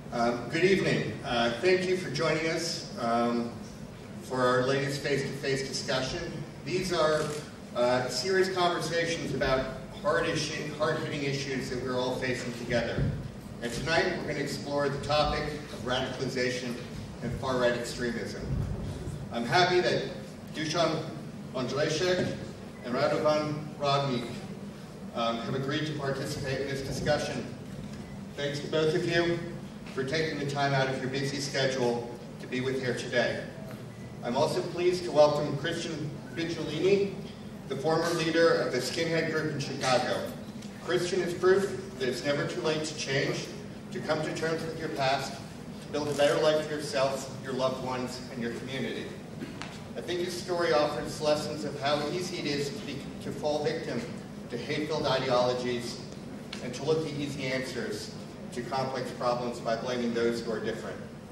Good evening. Thank you for joining us for our latest face-to-face discussion. These are serious conversations about hard-hitting issues that we're all facing together. And tonight we're going to explore the topic of radicalization and far-right extremism. I'm happy that Dusan Ondřejšek and Radovan Ragník have agreed to participate in this discussion. Thanks to both of you for taking the time out of your busy schedule to be with here today. I'm also pleased to welcome Christian Vigilini, the former leader of the skinhead group in Chicago. Christian is proof that it's never too late to change, to come to terms with your past, to build a better life for yourself, your loved ones, and your community. I think his story offers lessons of how easy it is to fall victim to hate-filled ideologies and to look for easy answers to complex problems by blaming those who are different.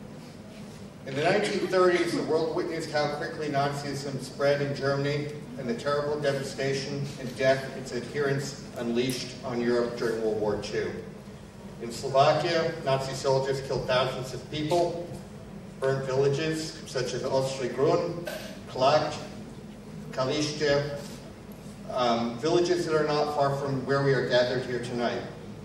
In the 1930s, the world witnessed how quickly Nazism spread in Germany and the terrible devastation and death its adherents unleashed on Europe during World War II. In Slovakia, Nazi soldiers killed thousands of people, burned villages such as Ostry Grun, Klacz, Kalište, villages that are not far from where we are gathered here tonight.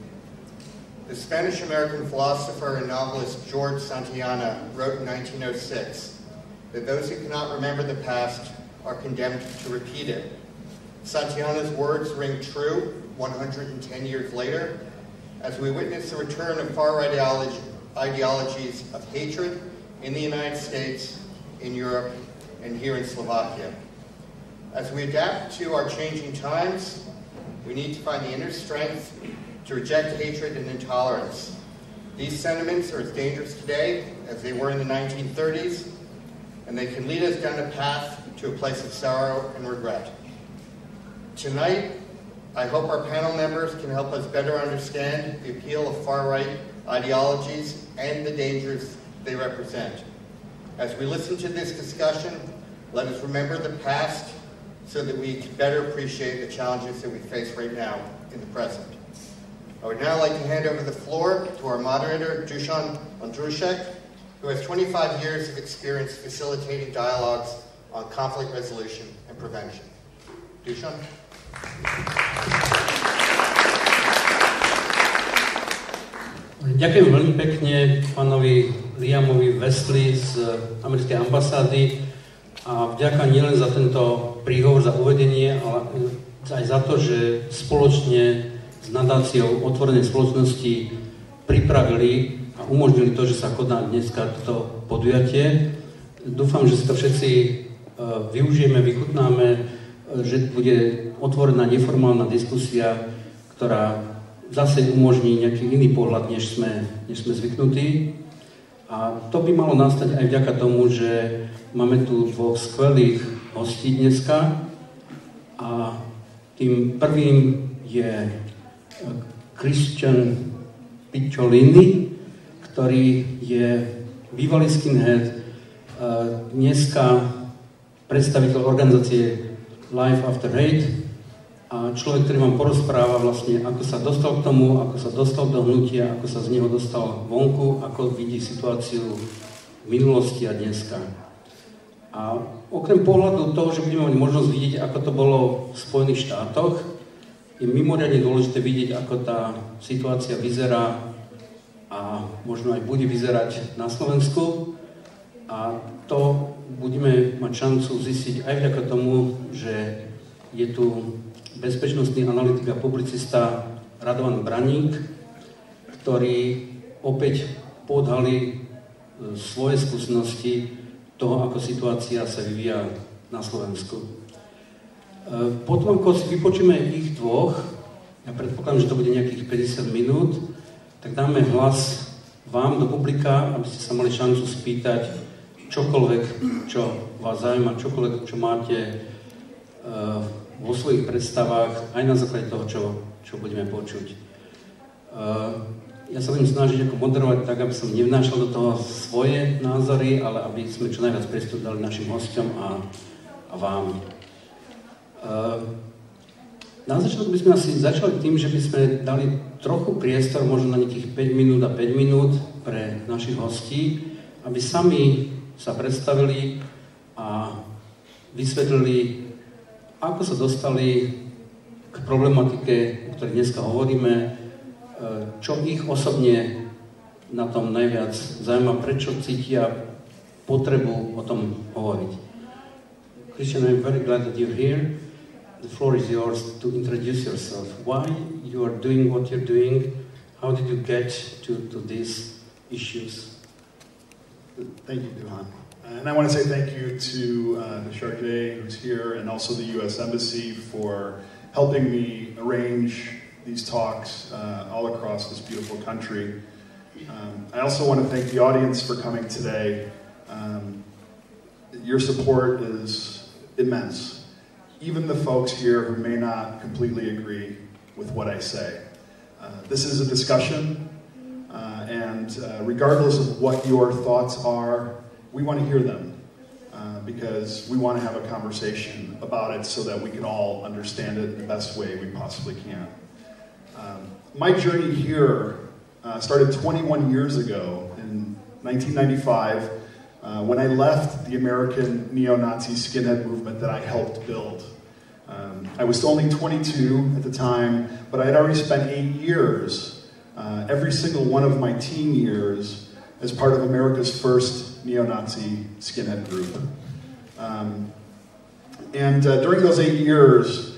The Spanish-American philosopher and novelist George Santayana wrote in 1906 that those who cannot remember the past are condemned to repeat it. Santayana's words ring true 110 years later as we witness the return of far-right ideologies of hatred in the United States, in Europe, and here in Slovakia. As we adapt to our changing times, we need to find the inner strength to reject hatred and intolerance. These sentiments are as dangerous today as they were in the 1930s, and they can lead us down a path to a place of sorrow and regret. Tonight, I hope our panel members can help us better understand the appeal of far-right ideologies and the dangers they represent. As we listen to this discussion, let us remember the past so that we can better appreciate the challenges that we face right now in the present. I would now like to hand over the floor to our moderator, Dusan Ondřejšek, who has 25 years of experience facilitating dialogues on conflict resolution and prevention. Dusan? Ďakujem veľmi pekne pánovi Liamovi Wesley z americkej ambasády a vďaka nielen za tento príhovor, za uvedenie, ale aj za to, že spoločne s nadáciou otvorenej spoločnosti pripravili a umožnili to, že sa koná dneska toto podujatie. Dúfam, že si to všetci využijeme, vychutnáme, že bude otvorená neformálna diskusia, ktorá zase umožní nejaký iný pohľad, než sme zvyknutí. A to by malo nastať aj vďaka tomu, že máme tu dvoch skvelých hostí dneska. A tým prvým je Christian Vigilini, ktorý je bývalý skinhead, dneska predstaviteľ organizácie Life After Hate a človek, ktorý vám porozpráva vlastne, ako sa dostal k tomu, ako sa dostal do hnutia, ako sa z neho dostal vonku, ako vidí situáciu v minulosti a dneska. A okrem pohľadu toho, že budeme mať možnosť vidieť, ako to bolo v Spojených štátoch, je mimoriadne dôležité vidieť, ako tá situácia vyzerá a možno aj bude vyzerať na Slovensku. A to budeme mať šancu zistiť aj vďaka tomu, že je tu bezpečnostný analytik a publicista Radovan Braník, ktorý opäť podhalí svoje skúsenosti toho, ako situácia sa vyvíja na Slovensku. Potom, ako si vypočujeme ich dvoch, ja predpokladám, že to bude nejakých 50 minút, tak dáme hlas vám do publika, aby ste sa mali šancu spýtať čokoľvek, čo vás zaujíma, čokoľvek, čo máte vo svojich predstavách, aj na základe toho, čo budeme počuť. Ja sa budem snažiť ako moderovať tak, aby som nevnášal do toho svoje názory, ale aby sme čo najviac priestoru dali našim hosťom a vám. Na začiatku by sme asi začali tým, že by sme dali trochu priestor, možno na nejakých 5 minút a 5 minút pre našich hostí, aby sami sa predstavili a vysvetlili, ako sa dostali k problematike, o ktorej dneska hovoríme, čo ich osobne na tom najviac zaujíma, prečo cítia potrebu o tom hovoriť. Christian, I'm very glad that you're here. The floor is yours to introduce yourself. Why you are doing what you're doing? How did you get to these issues? Thank you, Duhan. And I want to say thank you to the Chargé, who's here, and also the U.S. Embassy for helping me arrange these talks all across this beautiful country. I also want to thank the audience for coming today. Your support is immense. Even the folks here who may not completely agree with what I say. This is a discussion, and regardless of what your thoughts are, we want to hear them, because we want to have a conversation about it so that we can all understand it in the best way we possibly can. My journey here started 21 years ago in 1995, when I left the American neo-Nazi skinhead movement that I helped build. I was only 22 at the time, but I had already spent 8 years, every single one of my teen years, as part of America's first neo-Nazi skinhead group. During those 8 years,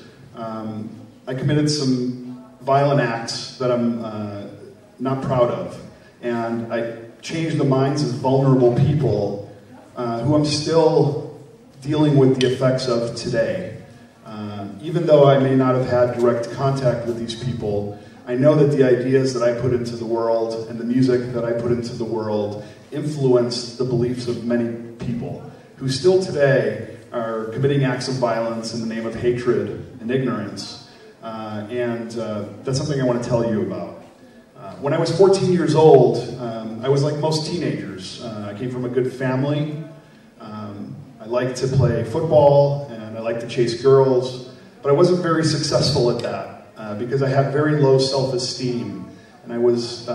I committed some violent acts that I'm not proud of. And I changed the minds of vulnerable people who I'm still dealing with the effects of today. Even though I may not have had direct contact with these people, I know that the ideas that I put into the world and the music that I put into the world influenced the beliefs of many people who still today are committing acts of violence in the name of hatred and ignorance. That's something I want to tell you about. When I was 14 years old, I was like most teenagers. I came from a good family. I liked to play football and I liked to chase girls, but I wasn't very successful at that because I had very low self-esteem and I was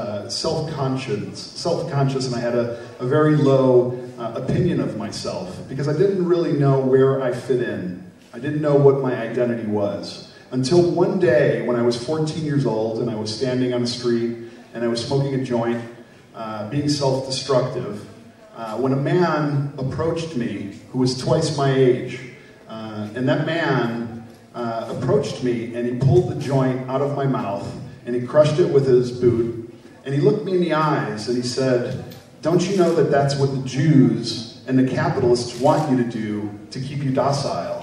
self-conscious, and I had a very low opinion of myself because I didn't really know where I fit in. I didn't know what my identity was. Until one day when I was 14 years old and I was standing on the street and I was smoking a joint, being self-destructive, when a man approached me who was twice my age, and that man approached me and he pulled the joint out of my mouth and he crushed it with his boot and he looked me in the eyes and he said, "Don't you know that that's what the Jews and the capitalists want you to do to keep you docile?"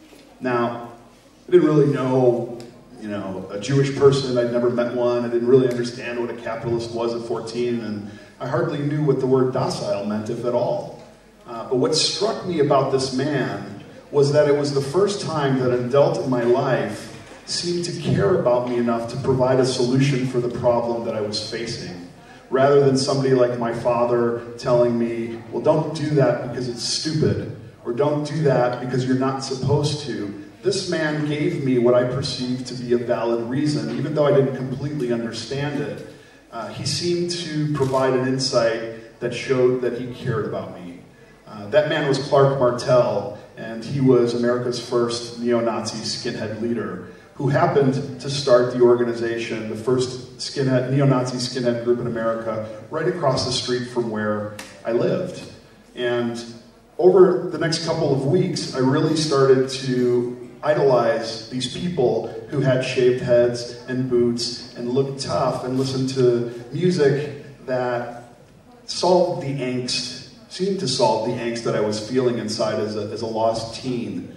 Now, I didn't really know, a Jewish person. I'd never met one. I didn't really understand what a capitalist was at 14, and I hardly knew what the word docile meant, if at all. But what struck me about this man was that it was the first time that an adult in my life seemed to care about me enough to provide a solution for the problem that I was facing, rather than somebody like my father telling me, "Well, don't do that because it's stupid," or "Don't do that because you're not supposed to." This man gave me what I perceived to be a valid reason, even though I didn't completely understand it. He seemed to provide an insight that showed that he cared about me. That man was Clark Martel, and he was America's first neo-Nazi skinhead leader, who happened to start the organization, the first neo-Nazi skinhead group in America, right across the street from where I lived. And over the next couple of weeks, I really started to idolize these people who had shaved heads and boots and looked tough and listened to music that solved the angst, seemed to solve the angst that I was feeling inside as a lost teen.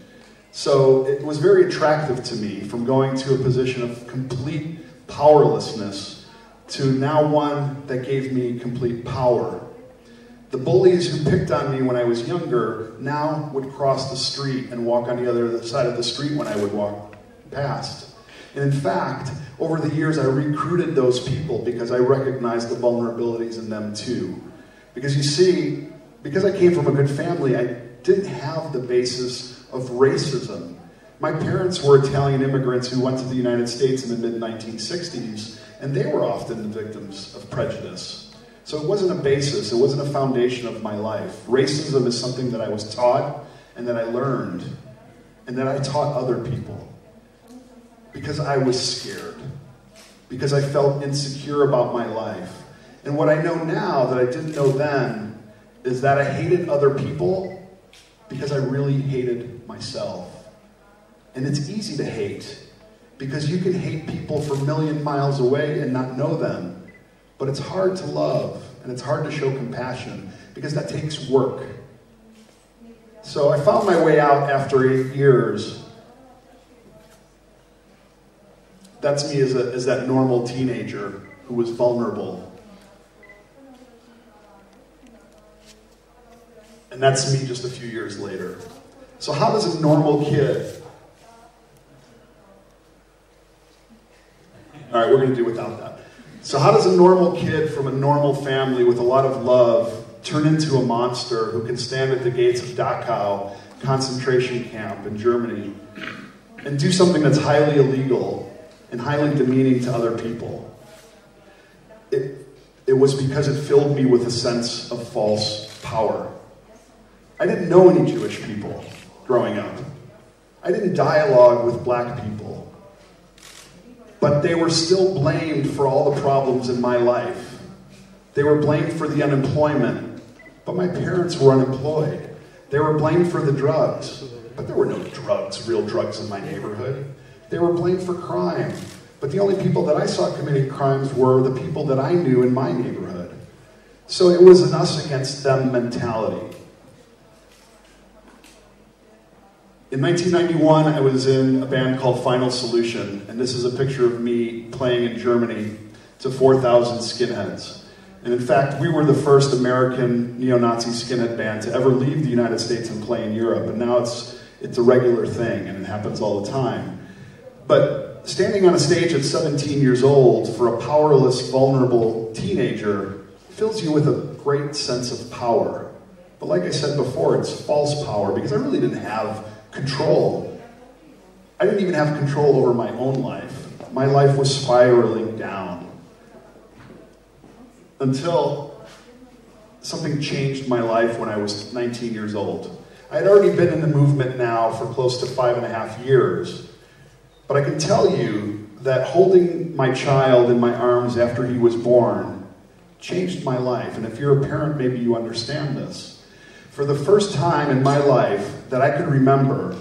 So it was very attractive to me, from going to a position of complete powerlessness to now one that gave me complete power. The bullies who picked on me when I was younger now would cross the street and walk on the other side of the street when I would walk past. And in fact, over the years I recruited those people because I recognized the vulnerabilities in them too. Because you see, because I came from a good family, I didn't have the basis of racism. My parents were Italian immigrants who went to the United States in the mid-1960s, and they were often the victims of prejudice. So it wasn't a basis, it wasn't a foundation of my life. Racism is something that I was taught and that I learned and that I taught other people because I was scared, because I felt insecure about my life. And what I know now that I didn't know then is that I hated other people because I really hated myself. And it's easy to hate because you can hate people from a million miles away and not know them. But it's hard to love and it's hard to show compassion because that takes work. So I found my way out after 8 years. That's me as that normal teenager who was vulnerable. And that's me just a few years later. So how does a normal kid... All right, we're going to do without that. So how does a normal kid from a normal family with a lot of love turn into a monster who can stand at the gates of Dachau concentration camp in Germany and do something that's highly illegal and highly demeaning to other people? It was because it filled me with a sense of false power. I didn't know any Jewish people growing up. I didn't dialogue with black people. But they were still blamed for all the problems in my life. They were blamed for the unemployment, but my parents were unemployed. They were blamed for the drugs, but there were no drugs, real drugs in my neighborhood. They were blamed for crime, but the only people that I saw committing crimes were the people that I knew in my neighborhood. So it was an us against them mentality. In 1991, I was in a band called Final Solution, and this is a picture of me playing in Germany to 4,000 skinheads. And in fact, we were the first American neo-Nazi skinhead band to ever leave the United States and play in Europe, and now it's a regular thing, and it happens all the time. But standing on a stage at 17 years old for a powerless, vulnerable teenager fills you with a great sense of power. But like I said before, it's false power, because I really didn't have control. I didn't even have control over my own life. My life was spiraling down. Until something changed my life when I was 19 years old. I had already been in the movement now for close to 5.5 years. But I can tell you that holding my child in my arms after he was born changed my life. And if you're a parent, maybe you understand this. For the first time in my life that I could remember,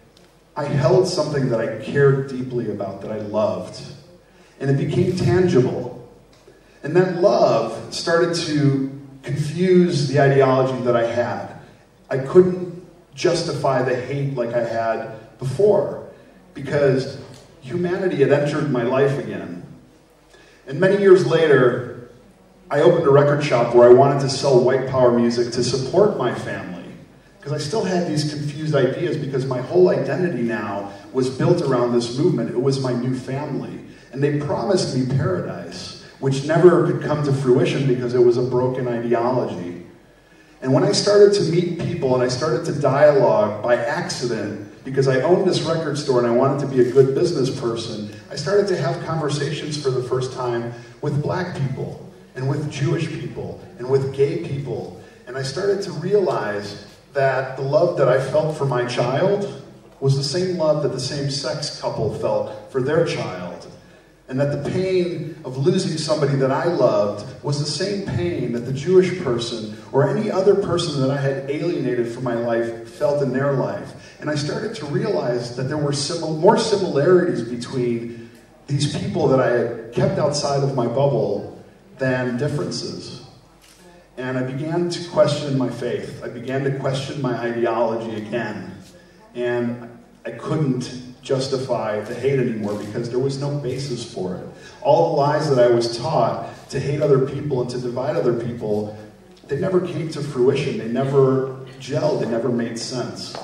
I held something that I cared deeply about, that I loved. And it became tangible. And that love started to confuse the ideology that I had. I couldn't justify the hate like I had before, because humanity had entered my life again. And many years later, I opened a record shop where I wanted to sell white power music to support my family, because I still had these confused ideas, because my whole identity now was built around this movement. It was my new family. And they promised me paradise, which never could come to fruition because it was a broken ideology. And when I started to meet people and I started to dialogue by accident, because I owned this record store and I wanted to be a good business person, I started to have conversations for the first time with black people, and with Jewish people, and with gay people. And I started to realize that the love that I felt for my child was the same love that the same-sex couple felt for their child. And that the pain of losing somebody that I loved was the same pain that the Jewish person or any other person that I had alienated from my life felt in their life. And I started to realize that there were more similarities between these people that I had kept outside of my bubble than differences. And I began to question my faith. I began to question my ideology again. And I couldn't justify the hate anymore because there was no basis for it. All the lies that I was taught to hate other people and to divide other people, they never came to fruition. They never gelled. They never made sense.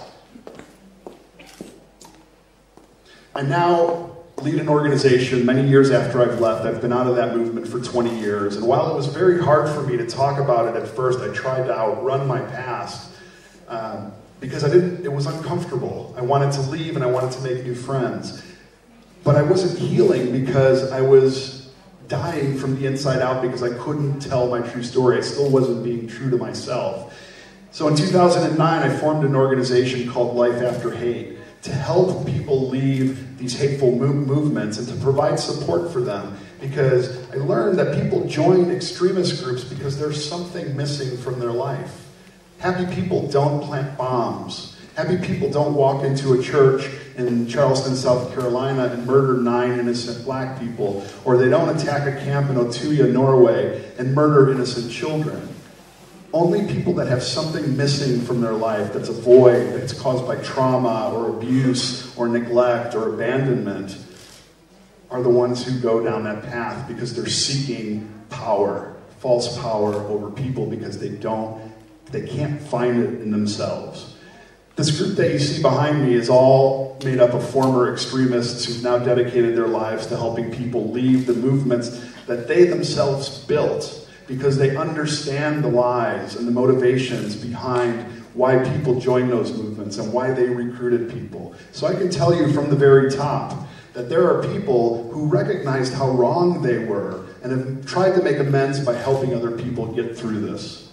I now lead an organization many years after I've left. I've been out of that movement for 20 years. And while it was very hard for me to talk about it at first, I tried to outrun my past. because it was uncomfortable. I wanted to leave and I wanted to make new friends. But I wasn't healing because I was dying from the inside out because I couldn't tell my true story. I still wasn't being true to myself. So in 2009, I formed an organization called Life After Hate to help people leave these hateful movements and to provide support for them. Because I learned that people join extremist groups because there's something missing from their life. Happy people don't plant bombs. Happy people don't walk into a church in Charleston, South Carolina and murder 9 innocent black people. Or they don't attack a camp in Otuya, Norway and murder innocent children. Only people that have something missing from their life, that's a void, that's caused by trauma or abuse or neglect or abandonment, are the ones who go down that path because they're seeking power, false power over people because they can't find it in themselves. This group that you see behind me is all made up of former extremists who've now dedicated their lives to helping people leave the movements that they themselves built because they understand the lies and the motivations behind why people join those movements and why they recruited people. So I can tell you from the very top that there are people who recognized how wrong they were and have tried to make amends by helping other people get through this.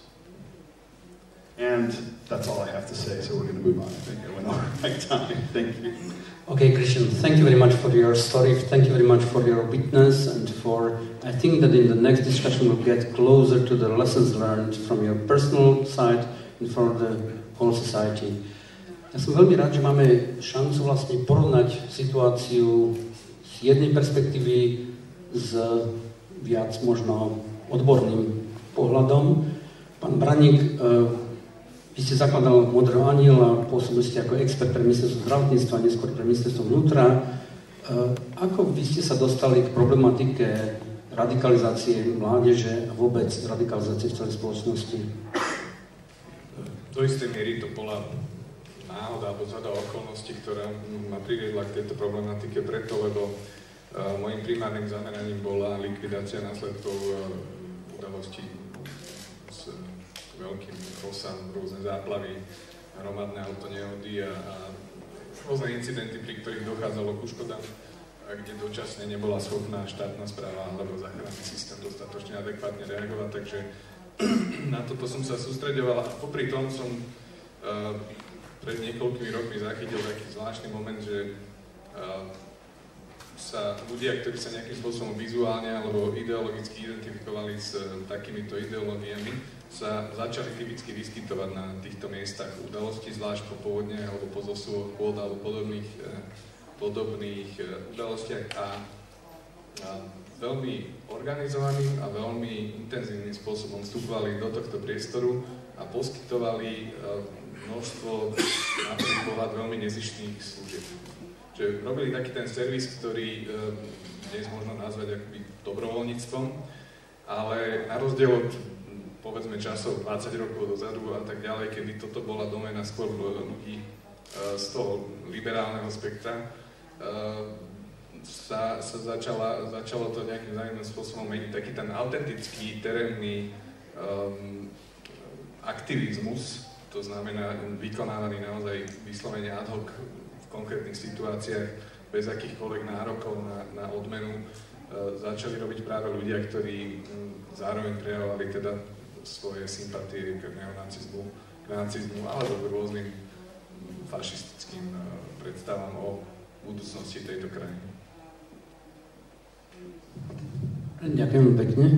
And that's all I have to say, so we're going to move on. I think I went over my time. Thank you. Okay, Christian, thank you very much for your story. Thank you very much for your witness and for, I think that in the next discussion we'll get closer to the lessons learned from your personal side and for the whole society. Ja som veľmi rád, že máme šancu vlastne porovnať situáciu z jednej perspektívy s viac možno odborným pohľadom. Pán Braník, vy ste zakladal Modrého aniela, pôsobili ste ako expert pre ministerstvo zdravotníctva, neskôr pre ministerstvo vnútra. Ako vy ste sa dostali k problematike radikalizácie mládeže a vôbec radikalizácie v celej spoločnosti? Do istej miery to bola náhoda alebo zhoda okolností, ktorá ma priviedla k tejto problematike preto, lebo mojím primárnym zameraním bola likvidácia následkov udalostí s veľkým rozsahom, rôzne záplavy, hromadné autonehody a rôzne incidenty, pri ktorých dochádzalo ku škodám, kde dočasne nebola schopná štátna správa alebo záchranný systém dostatočne adekvátne reagovať, takže na toto som sa sústreďoval a popri tom som pred niekoľkými rokmi zachytil taký zvláštny moment, že sa ľudia, ktorí sa nejakým spôsobom vizuálne alebo ideologicky identifikovali s takýmito ideológiami, sa začali typicky vyskytovať na týchto miestach udalostí, zvlášť po povodne alebo po zosuvoch pôd alebo podobných udalostiach a veľmi organizovaným a veľmi intenzívnym spôsobom vstupovali do tohto priestoru a poskytovali množstvo na prvý pohľad veľmi nezištných služieb. Že robili taký ten servis, ktorý dnes možno nazvať akoby dobrovoľníctvom, ale na rozdiel od povedzme časov 20 rokov dozadu a tak ďalej, kedy toto bola doména skôr ľudí z toho liberálneho spektra, sa začalo to nejakým zaujímavým spôsobom meniť. Taký ten autentický, terénny aktivizmus, to znamená vykonávaný naozaj vyslovene ad hoc v konkrétnych situáciách, bez akýchkoľvek nárokov na odmenu, začali robiť práve ľudia, ktorí zároveň prejavovali teda svoje sympatie k neonacizmu alebo k rôznym fašistickým predstavám o budúcnosti tejto krajiny. Ďakujem pekne.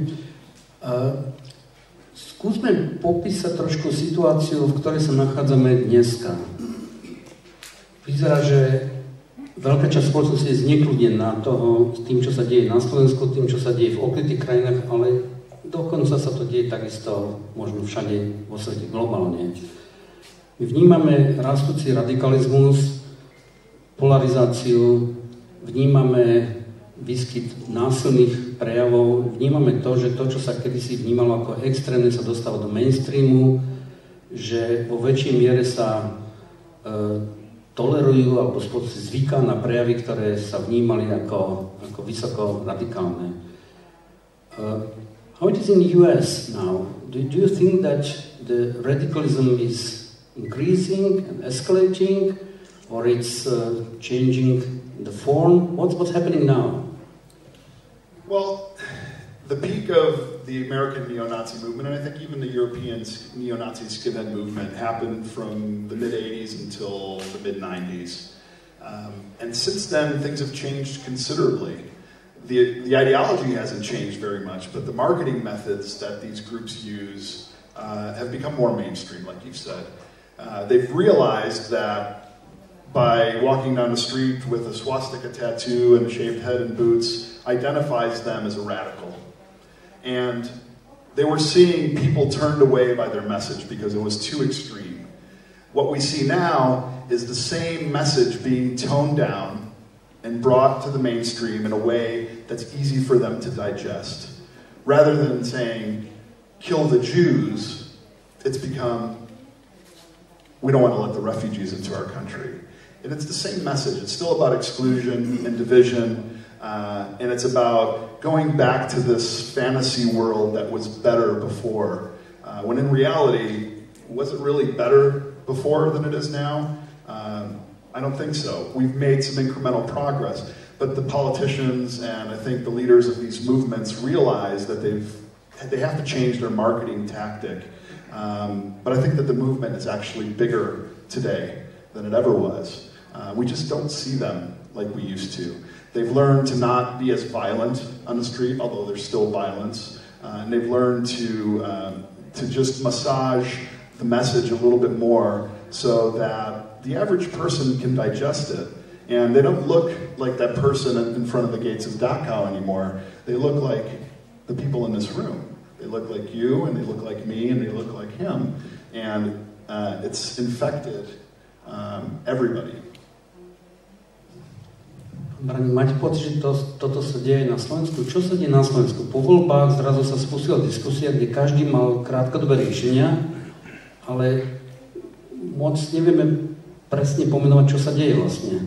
Skúsme popísať trošku situáciu, v ktorej sa nachádzame dneska. Vyzerá, že veľká časť spoločnosti je znekľudnená toho s tým, čo sa deje na Slovensku, tým, čo sa deje v okolitých krajinách, ale dokonca sa to deje takisto možno všade vo svete globálne. My vnímame rastúci radikalizmus, polarizáciu, vnímame výskyt násilných prejavov, vnímame to, že to, čo sa kedysi vnímalo ako extrémne, sa dostáva do mainstreamu, že vo väčšej miere sa tolerujú alebo zvyká na prejavy, ktoré sa vnímali ako vysoko radikálne. How it is in the US now? Do you think that the radicalism is increasing and escalating, or it's changing the form? What's happening now? Well, the peak of the American neo-Nazi movement, and I think even the European neo-Nazi skinhead movement, happened from the mid-'80s until the mid-'90s. And since then, things have changed considerably. The ideology hasn't changed very much, but the marketing methods that these groups use have become more mainstream, like you've said. They've realized that by walking down the street with a swastika tattoo and a shaved head and boots identifies them as a radical. And they were seeing people turned away by their message because it was too extreme. What we see now is the same message being toned down and brought to the mainstream in a way that's easy for them to digest. Rather than saying, kill the Jews, it's become, we don't want to let the refugees into our country. And it's the same message. It's still about exclusion and division, and it's about going back to this fantasy world that was better before, when in reality, was it really better before than it is now? I don't think so. We've made some incremental progress, but the politicians and I think the leaders of these movements realize that they have to change their marketing tactic. But I think that the movement is actually bigger today than it ever was. We just don't see them like we used to. They've learned to not be as violent on the street, although there's still violence. And they've learned to just massage the message a little bit more so that the average person can digest it. And they don't look like that person in front of the gates of Dachau anymore. They look like the people in this room. They look like you, and they look like me, and they look like him. And it's infected everybody. Brani, máte pocit, že toto sa deje na Slovensku? Čo sa deje na Slovensku? Po voľbách zrazu sa spustila diskusia, kde každý mal krátkodobé riešenia, ale moc nevieme presne pomenovať, čo sa deje vlastne.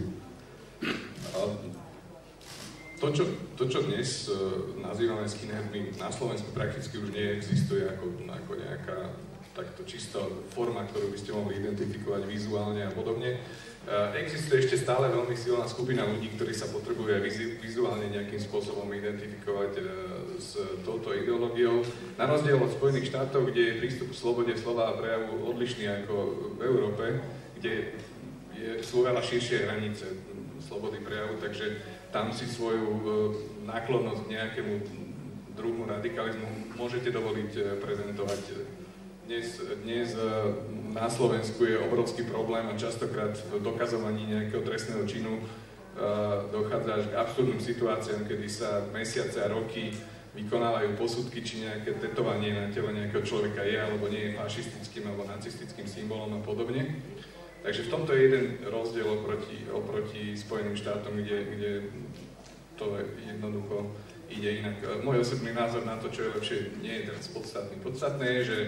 To, čo dnes nazývame skinheadmi, na Slovensku prakticky už neexistuje ako nejaká takto čisto forma, ktorú by ste mohli identifikovať vizuálne a podobne. Existuje ešte stále veľmi silná skupina ľudí, ktorí sa potrebujú aj vizuálne nejakým spôsobom identifikovať s touto ideológiou. Na rozdiel od Spojených štátov, kde je prístup k slobode slova a prejavu odlišný ako v Európe, kde sú veľa širšie hranice slobody prejavu, takže tam si svoju náklonnosť k nejakému druhu radikalizmu môžete dovoliť prezentovať. Dnes na Slovensku je obrovský problém a častokrát v dokazovaní nejakého trestného činu dochádza až k absurdným situáciám, kedy sa mesiace a roky vykonávajú posudky, či nejaké tetovanie na tele nejakého človeka je alebo nie je fašistickým alebo nacistickým symbolom a podobne. Takže v tomto je jeden rozdiel oproti Spojeným štátom, kde to jednoducho ide inak. Môj osobný názor na to, čo je lepšie, nie je teraz podstatný. Podstatné je, že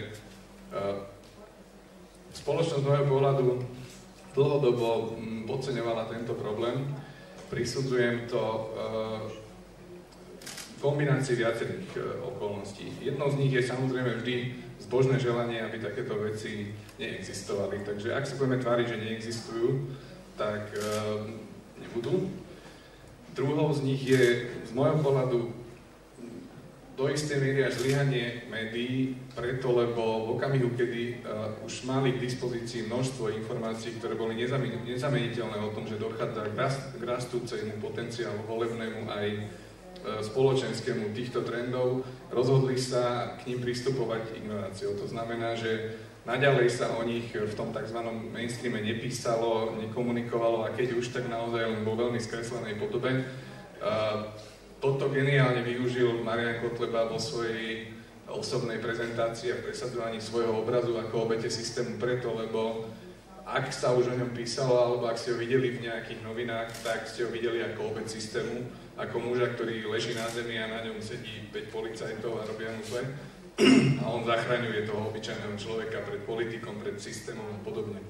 spoločnosť z môjho pohľadu dlhodobo podceňovala tento problém. Prisudzujem to kombinácii viacerých okolností. Jednou z nich je samozrejme vždy zbožné želanie, aby takéto veci neexistovali. Takže ak sa budeme tváriť, že neexistujú, tak nebudú. Druhou z nich je z môjho pohľadu do istej miery až zlyhanie médií, preto lebo v okamihu, kedy už mali k dispozícii množstvo informácií, ktoré boli nezameniteľné o tom, že dochádza k rastúcemu potenciálu volebnému aj spoločenskému týchto trendov, rozhodli sa k ním pristupovať ignoráciou. To znamená, že naďalej sa o nich v tom tzv. Mainstreame nepísalo, nekomunikovalo a keď už, tak naozaj len vo veľmi skreslenej podobe. Toto geniálne využil Marián Kotleba vo svojej osobnej prezentácii a presadzovaní svojho obrazu ako obete systému preto, lebo ak sa už o ňom písalo, alebo ak ste ho videli v nejakých novinách, tak ste ho videli ako obec systému, ako muža, ktorý leží na zemi a na ňom sedí 5 policajtov a robia mu zle. A on zachraňuje toho obyčajného človeka pred politikom, pred systémom a podobne.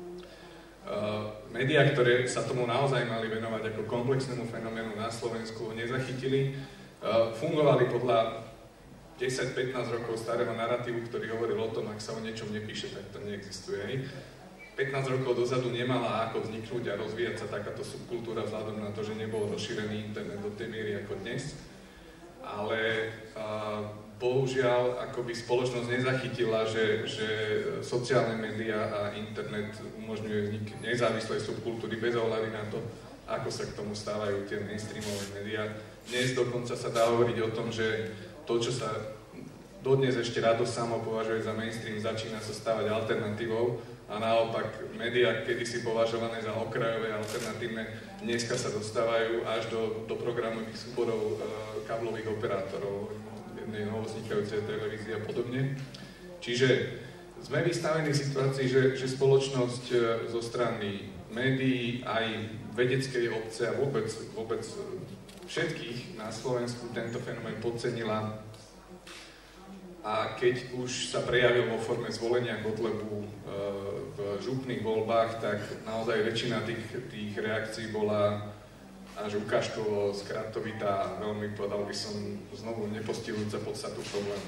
Médiá, ktoré sa tomu naozaj mali venovať ako komplexnému fenoménu na Slovensku, nezachytili. Fungovali podľa 10-15 rokov starého narratívu, ktorý hovoril o tom, ak sa o niečom nepíše, tak to neexistuje. 15 rokov dozadu nemala ako vzniknúť a rozvíjať sa takáto subkultúra vzhľadom na to, že nebol rozšírený internet do tej miery ako dnes. Ale bohužiaľ akoby spoločnosť nezachytila, že sociálne médiá a internet umožňuje vznik nezávislej subkultúry bez ohľadu na to, ako sa k tomu stávajú tie mainstreamové médiá. Dnes dokonca sa dá hovoriť o tom, že to, čo sa dodnes ešte Rado samo považuje za mainstream, začína sa stávať alternatívou a naopak médiá, kedysi považované za okrajové alternatívne, dneska sa dostávajú až do programových súborov káblových operátorov, jednej novoznikajúcej televízie a podobne. Čiže sme vystavení situácii, že spoločnosť zo strany médií, aj vedeckej obce a vôbec všetkých na Slovensku tento fenomén podcenila. A keď už sa prejavil vo forme zvolenia Kotlebu v župných voľbách, tak naozaj väčšina tých reakcií bola až ukážkovo skratovitá a veľmi, povedal by som, znovu nepostihujúca podstatu problému.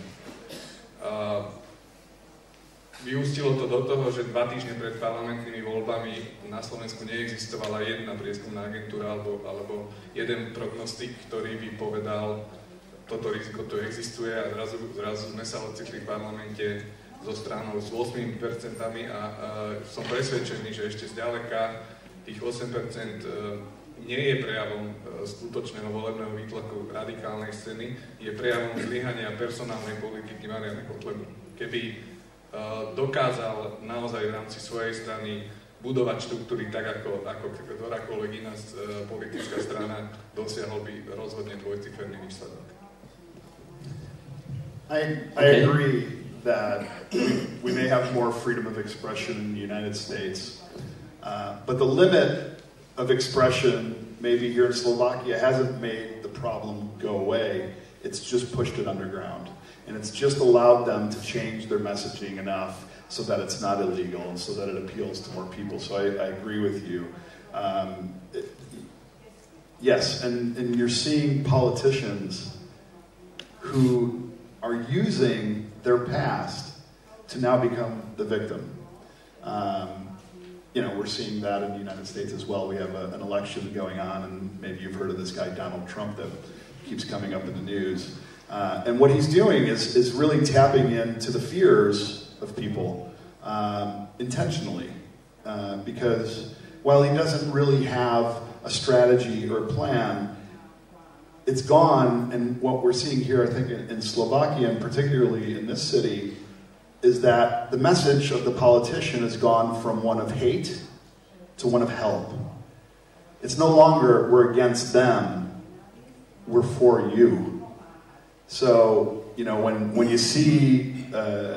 Vyústilo to do toho, že 2 týždne pred parlamentnými voľbami na Slovensku neexistovala jedna prieskumná agentúra alebo jeden prognostik, ktorý by povedal, toto riziko tu existuje a zrazu sme sa ocitli v parlamente so stranou s 8% a som presvedčený, že ešte zďaleka tých 8% nie je prejavom skutočného volebného výtlaku radikálnej scény, je prejavom zlyhania personálnej politiky Mariana Kotlebu. Keby dokázal naozaj v rámci svojej strany budovať štruktúry tak, ako ktorákoľvek iná politická strana, dosiahol by rozhodne dvojciferný výsledok. I agree that we may have more freedom of expression in the United States, but the limit of expression maybe here in Slovakia hasn't made the problem go away. It's just pushed it underground. And it's just allowed them to change their messaging enough so that it's not illegal and so that it appeals to more people. So I agree with you. Yes, and you're seeing politicians who are using their past to now become the victim. We're seeing that in the United States as well. We have an election going on, and maybe you've heard of this guy, Donald Trump, that keeps coming up in the news. And what he's doing is really tapping into the fears of people intentionally. Because while he doesn't really have a strategy or a plan, it's gone, and what we're seeing here, I think, in Slovakia, and particularly in this city, is that the message of the politician has gone from one of hate to one of help. It's no longer, we're against them, we're for you. So, when you see,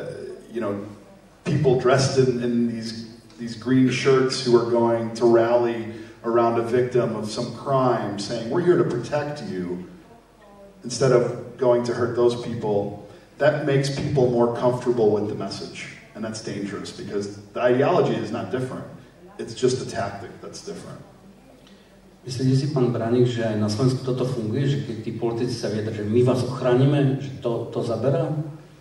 people dressed in these green shirts who are going to rally around a victim of some crime, saying, we're here to protect you, instead of going to hurt those people, that makes people more comfortable with the message. And that's dangerous, because the ideology is not different. It's just a tactic that's different. Myslíte si, pán Braník, že aj na Slovensku toto funguje, že keď tí politici sa viedra, že my vás ochránime, že to zaberá?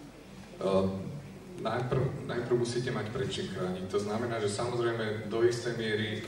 Najprv musíte mať pred čím chrániť. To znamená, že samozrejme do istej miery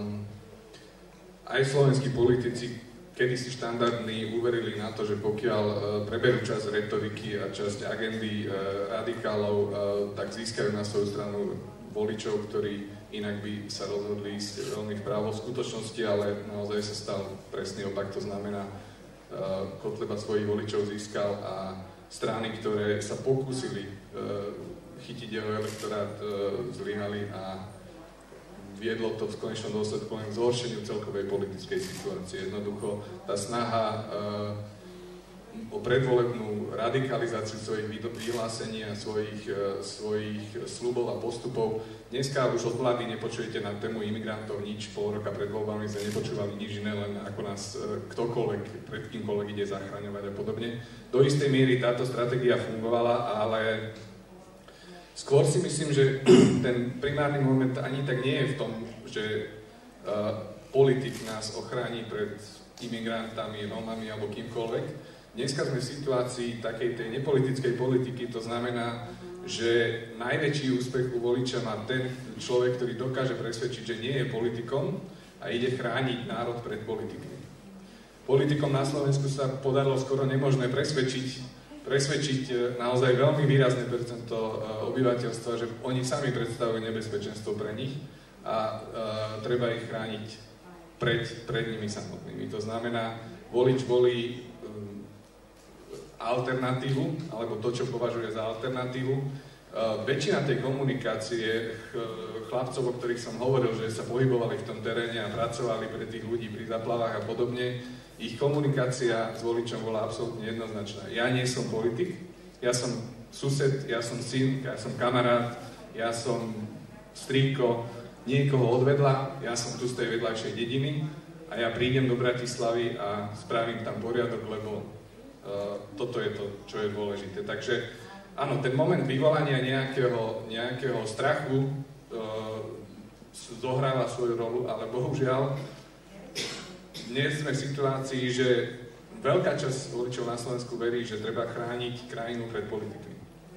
aj slovenskí politici kedysi štandardní uverili na to, že pokiaľ preberú časť retoriky a časť agendy radikálov, tak získajú na svoju stranu voličov, ktorí inak by sa rozhodli ísť veľmi vpravo v skutočnosti, ale naozaj sa stal presný opak. To znamená, Kotleba svojich voličov získal a strany, ktoré sa pokúsili chytiť jeho elektorát, zlyhali a viedlo to v konečnom dôsledku len k zhoršeniu celkovej politickej situácie. Jednoducho tá snaha o predvolebnú radikalizáciu svojich vyhlásení a svojich sľubov a postupov. Dneska už od vlády nepočujete na tému imigrantov nič, pol roka pred voľbami sme nepočúvali nič iné, len ako nás ktokoľvek, pred kýmkoľvek ide zachraňovať a podobne. Do istej miery táto stratégia fungovala, ale skôr si myslím, že ten primárny moment ani tak nie je v tom, že politik nás ochráni pred imigrantami, Rómami alebo kýmkoľvek. Dneska sme v situácii takej tej nepolitickej politiky, to znamená, že najväčší úspech u voliča má ten človek, ktorý dokáže presvedčiť, že nie je politikom a ide chrániť národ pred politikmi. Politikom na Slovensku sa podarilo skoro nemožné presvedčiť naozaj veľmi výrazné percento obyvateľstva, že oni sami predstavujú nebezpečenstvo pre nich a treba ich chrániť pred nimi samotnými. To znamená, volič volí alternatívu, alebo to, čo považuje za alternatívu. Väčšina tej komunikácie chlapcov, o ktorých som hovoril, že sa pohybovali v tom teréne a pracovali pre tých ľudí pri zaplavách a podobne, ich komunikácia s voličom bola absolútne jednoznačná. Ja nie som politik, ja som sused, ja som syn, ja som kamarát, ja som strýko niekoho odvedla, ja som tu z tej vedľajšej dediny a ja prídem do Bratislavy a spravím tam poriadok, lebo toto je to, čo je dôležité. Takže áno, ten moment vyvolania nejakého strachu zohráva svoju rolu, ale bohužiaľ dnes sme v situácii, že veľká časť voličov na Slovensku verí, že treba chrániť krajinu pred politikmi.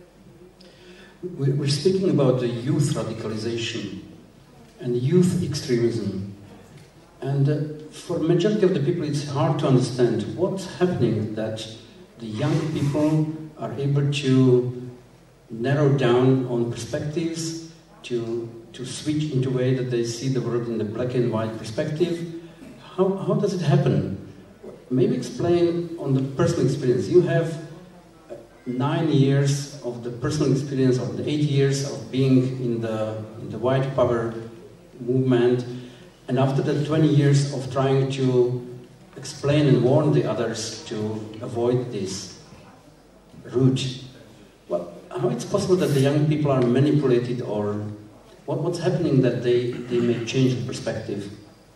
We're speaking about the youth radicalization and youth extremism. And for majority of the people it's hard to understand what's happening, that the young people are able to narrow down on perspectives, to switch into a way that they see the world in the black and white perspective. How does it happen? Maybe explain on the personal experience. You have 9 years of the personal experience, of the 8 years of being in the white power movement, and after the 20 years of trying to explain and warn the others to avoid this route. Well, how it's possible that the young people are manipulated, or what's happening that they may change the perspective?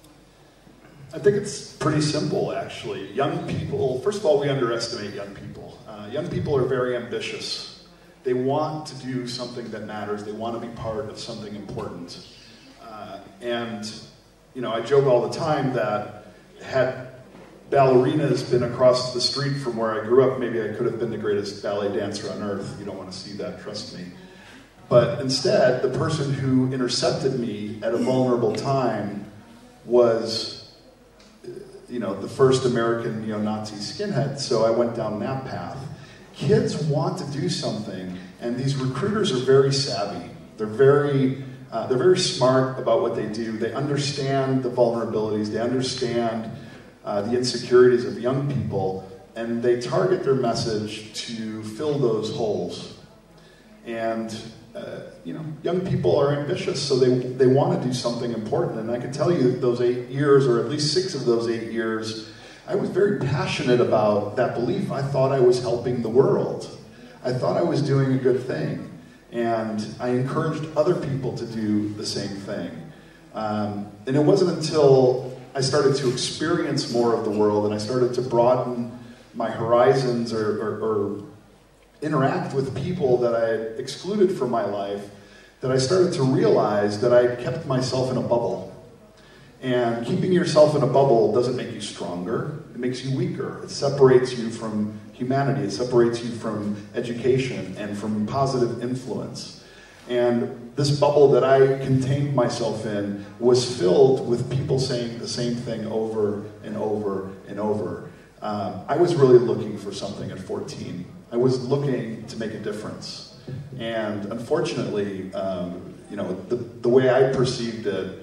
I think it's pretty simple, actually. Young people, first of all, we underestimate young people. Young people are very ambitious. They want to do something that matters. They want to be part of something important. And, you know, I joke all the time that had ballerinas been across the street from where I grew up, maybe I could have been the greatest ballet dancer on earth. You don't want to see that, trust me. But instead, the person who intercepted me at a vulnerable time was, you know, the first American neo-Nazi skinhead, so I went down that path. Kids want to do something, and these recruiters are very savvy. They're very smart about what they do. They understand the vulnerabilities. They understand the insecurities of young people, and they target their message to fill those holes. And you know, young people are ambitious, so they want to do something important. And I can tell you that those 8 years, or at least 6 of those 8 years, I was very passionate about that belief. I thought I was helping the world. I thought I was doing a good thing. And I encouraged other people to do the same thing. And it wasn't until I started to experience more of the world and I started to broaden my horizons or interact with people that I had excluded from my life that I started to realize that I kept myself in a bubble. And keeping yourself in a bubble doesn't make you stronger, it makes you weaker. It separates you from humanity, it separates you from education and from positive influence. And this bubble that I contained myself in was filled with people saying the same thing over and over and over. I was really looking for something at 14. I was looking to make a difference. And unfortunately, you know, the way I perceived it,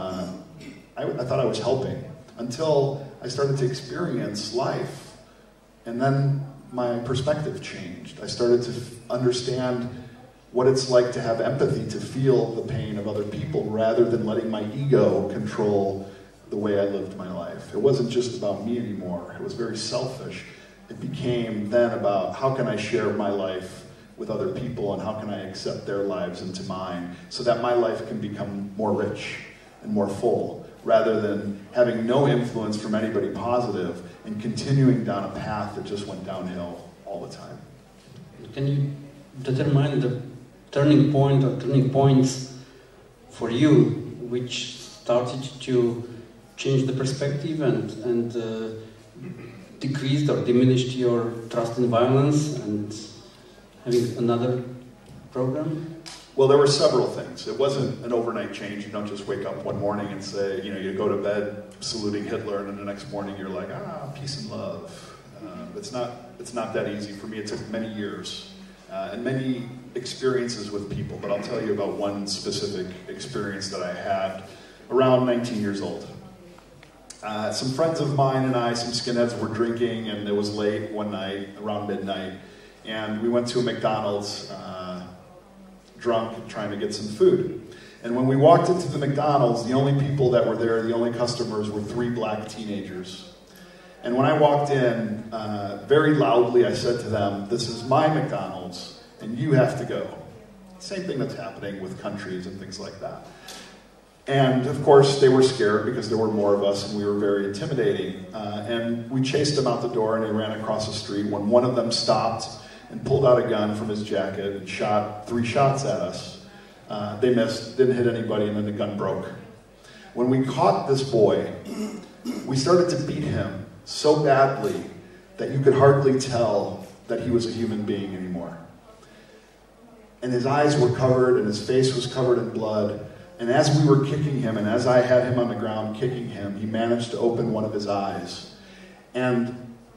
I thought I was helping until I started to experience life. And then my perspective changed. I started to understand what it's like to have empathy, to feel the pain of other people rather than letting my ego control the way I lived my life. It wasn't just about me anymore. It was very selfish. It became then about how can I share my life with other people and how can I accept their lives into mine so that my life can become more rich and more full, rather than having no influence from anybody positive and continuing down a path that just went downhill all the time. Can you determine the turning point or turning points for you which started to change the perspective and decreased or diminished your trust in violence and having another program? Well, there were several things. It wasn't an overnight change. You don't just wake up one morning and say, you go to bed saluting Hitler, and then the next morning you're like, peace and love. It's not that easy. For me, it took many years and many experiences with people. But I'll tell you about one specific experience that I had around 19 years old. Some friends of mine and I, some skinheads, were drinking, and it was late one night, around midnight, and we went to a McDonald's, drunk, trying to get some food. And when we walked into the McDonald's, the only people that were there, the only customers, were 3 black teenagers. And when I walked in, very loudly I said to them, "This is my McDonald's, and you have to go." Same thing that's happening with countries and things like that. And of course, they were scared because there were more of us and we were very intimidating. And we chased them out the door and they ran across the street when one of them stopped and pulled out a gun from his jacket and shot 3 shots at us. They missed, didn't hit anybody, and then the gun broke. When we caught this boy, we started to beat him so badly that you could hardly tell that he was a human being anymore. And his eyes were covered and his face was covered in blood. And as we were kicking him, and as I had him on the ground kicking him, he managed to open one of his eyes. And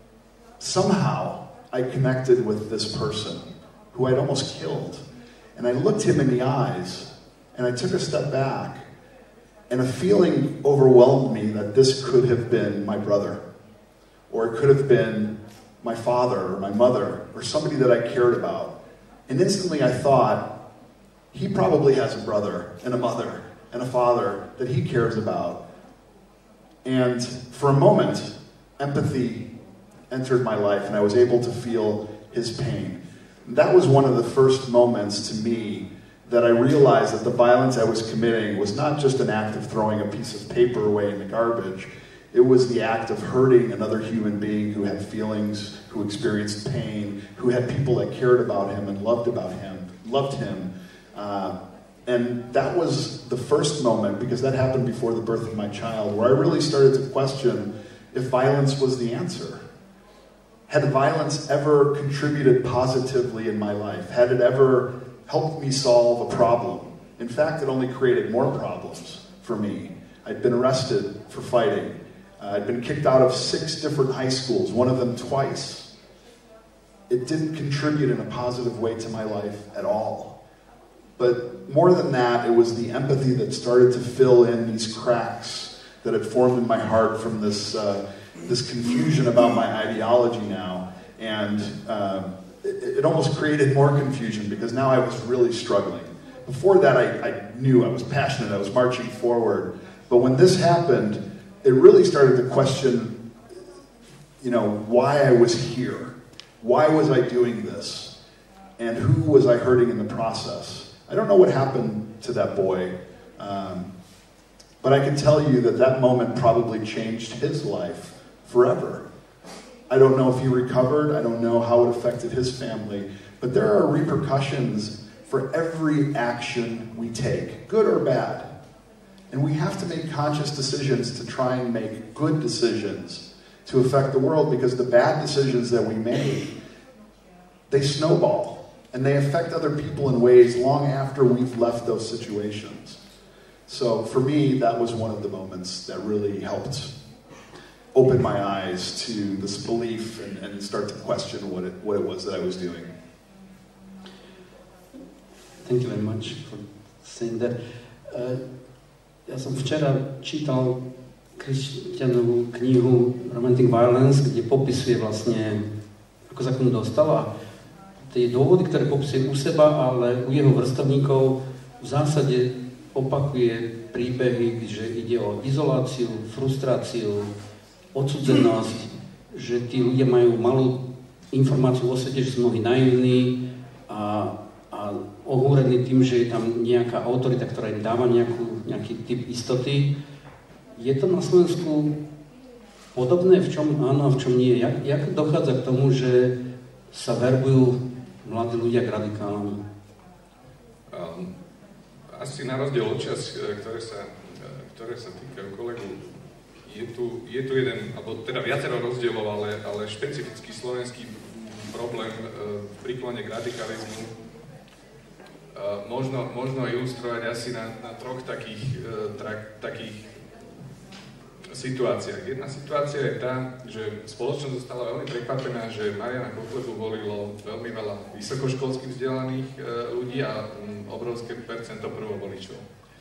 somehow I connected with this person who I'd almost killed. And I looked him in the eyes, and I took a step back, and a feeling overwhelmed me that this could have been my brother, or it could have been my father or my mother, or somebody that I cared about. And instantly I thought, he probably has a brother and a mother and a father that he cares about. And for a moment, empathy entered my life, and I was able to feel his pain. That was one of the first moments to me that I realized that the violence I was committing was not just an act of throwing a piece of paper away in the garbage. It was the act of hurting another human being who had feelings, who experienced pain, who had people that cared about him and loved him. And that was the first moment, because that happened before the birth of my child, where I really started to question if violence was the answer. Had violence ever contributed positively in my life? Had it ever helped me solve a problem? In fact, it only created more problems for me. I'd been arrested for fighting. I'd been kicked out of 6 different high schools, one of them twice. It didn't contribute in a positive way to my life at all. But more than that, it was the empathy that started to fill in these cracks that had formed in my heart from this confusion about my ideology now. And it almost created more confusion, because now I was really struggling. Before that, I knew I was passionate, I was marching forward. But when this happened, it really started to question, why I was here. Why was I doing this? And who was I hurting in the process? I don't know what happened to that boy, but I can tell you that moment probably changed his life forever. I don't know if he recovered. I don't know how it affected his family. But there are repercussions for every action we take, good or bad. And we have to make conscious decisions to try and make good decisions to affect the world, because the bad decisions that we make, they snowball. And they affect other people in ways long after we've left those situations. So for me, that was one of the moments that really helped open my eyes to this belief and start to question what it was that I was doing. Thank you very much for saying that. Ja som včera čítal Christianovú knihu Romantic Violence, kde popisuje vlastne, ako sa k tomu dostal, a tie dôvody, ktoré popisuje u seba, ale u jeho vrstevníkov v zásade opakuje príbehy, že ide o izoláciu, frustráciu, odsudzenosť, že tí ľudia majú malú informáciu o svete, že sú mnohí naivní a ohúrení tým, že je tam nejaká autorita, ktorá im dáva nejaký typ istoty. Je to na Slovensku podobné, v čom áno a v čom nie? Jak dochádza k tomu, že sa verbujú mladí ľudia k radikálom? Asi na rozdiel od čas, ktoré sa týkajú kolegu, je tu jeden, alebo teda viacero rozdielov, ale špecifický slovenský problém v príklone k radikalizmu možno ilustrovať asi na troch takých situáciách. Jedna situácia je tá, že spoločnosť zostala veľmi prekvapená, že Mariana Kotlebu volilo veľmi veľa vysokoškolských vzdelaných ľudí a obrovské percento prvovoličov.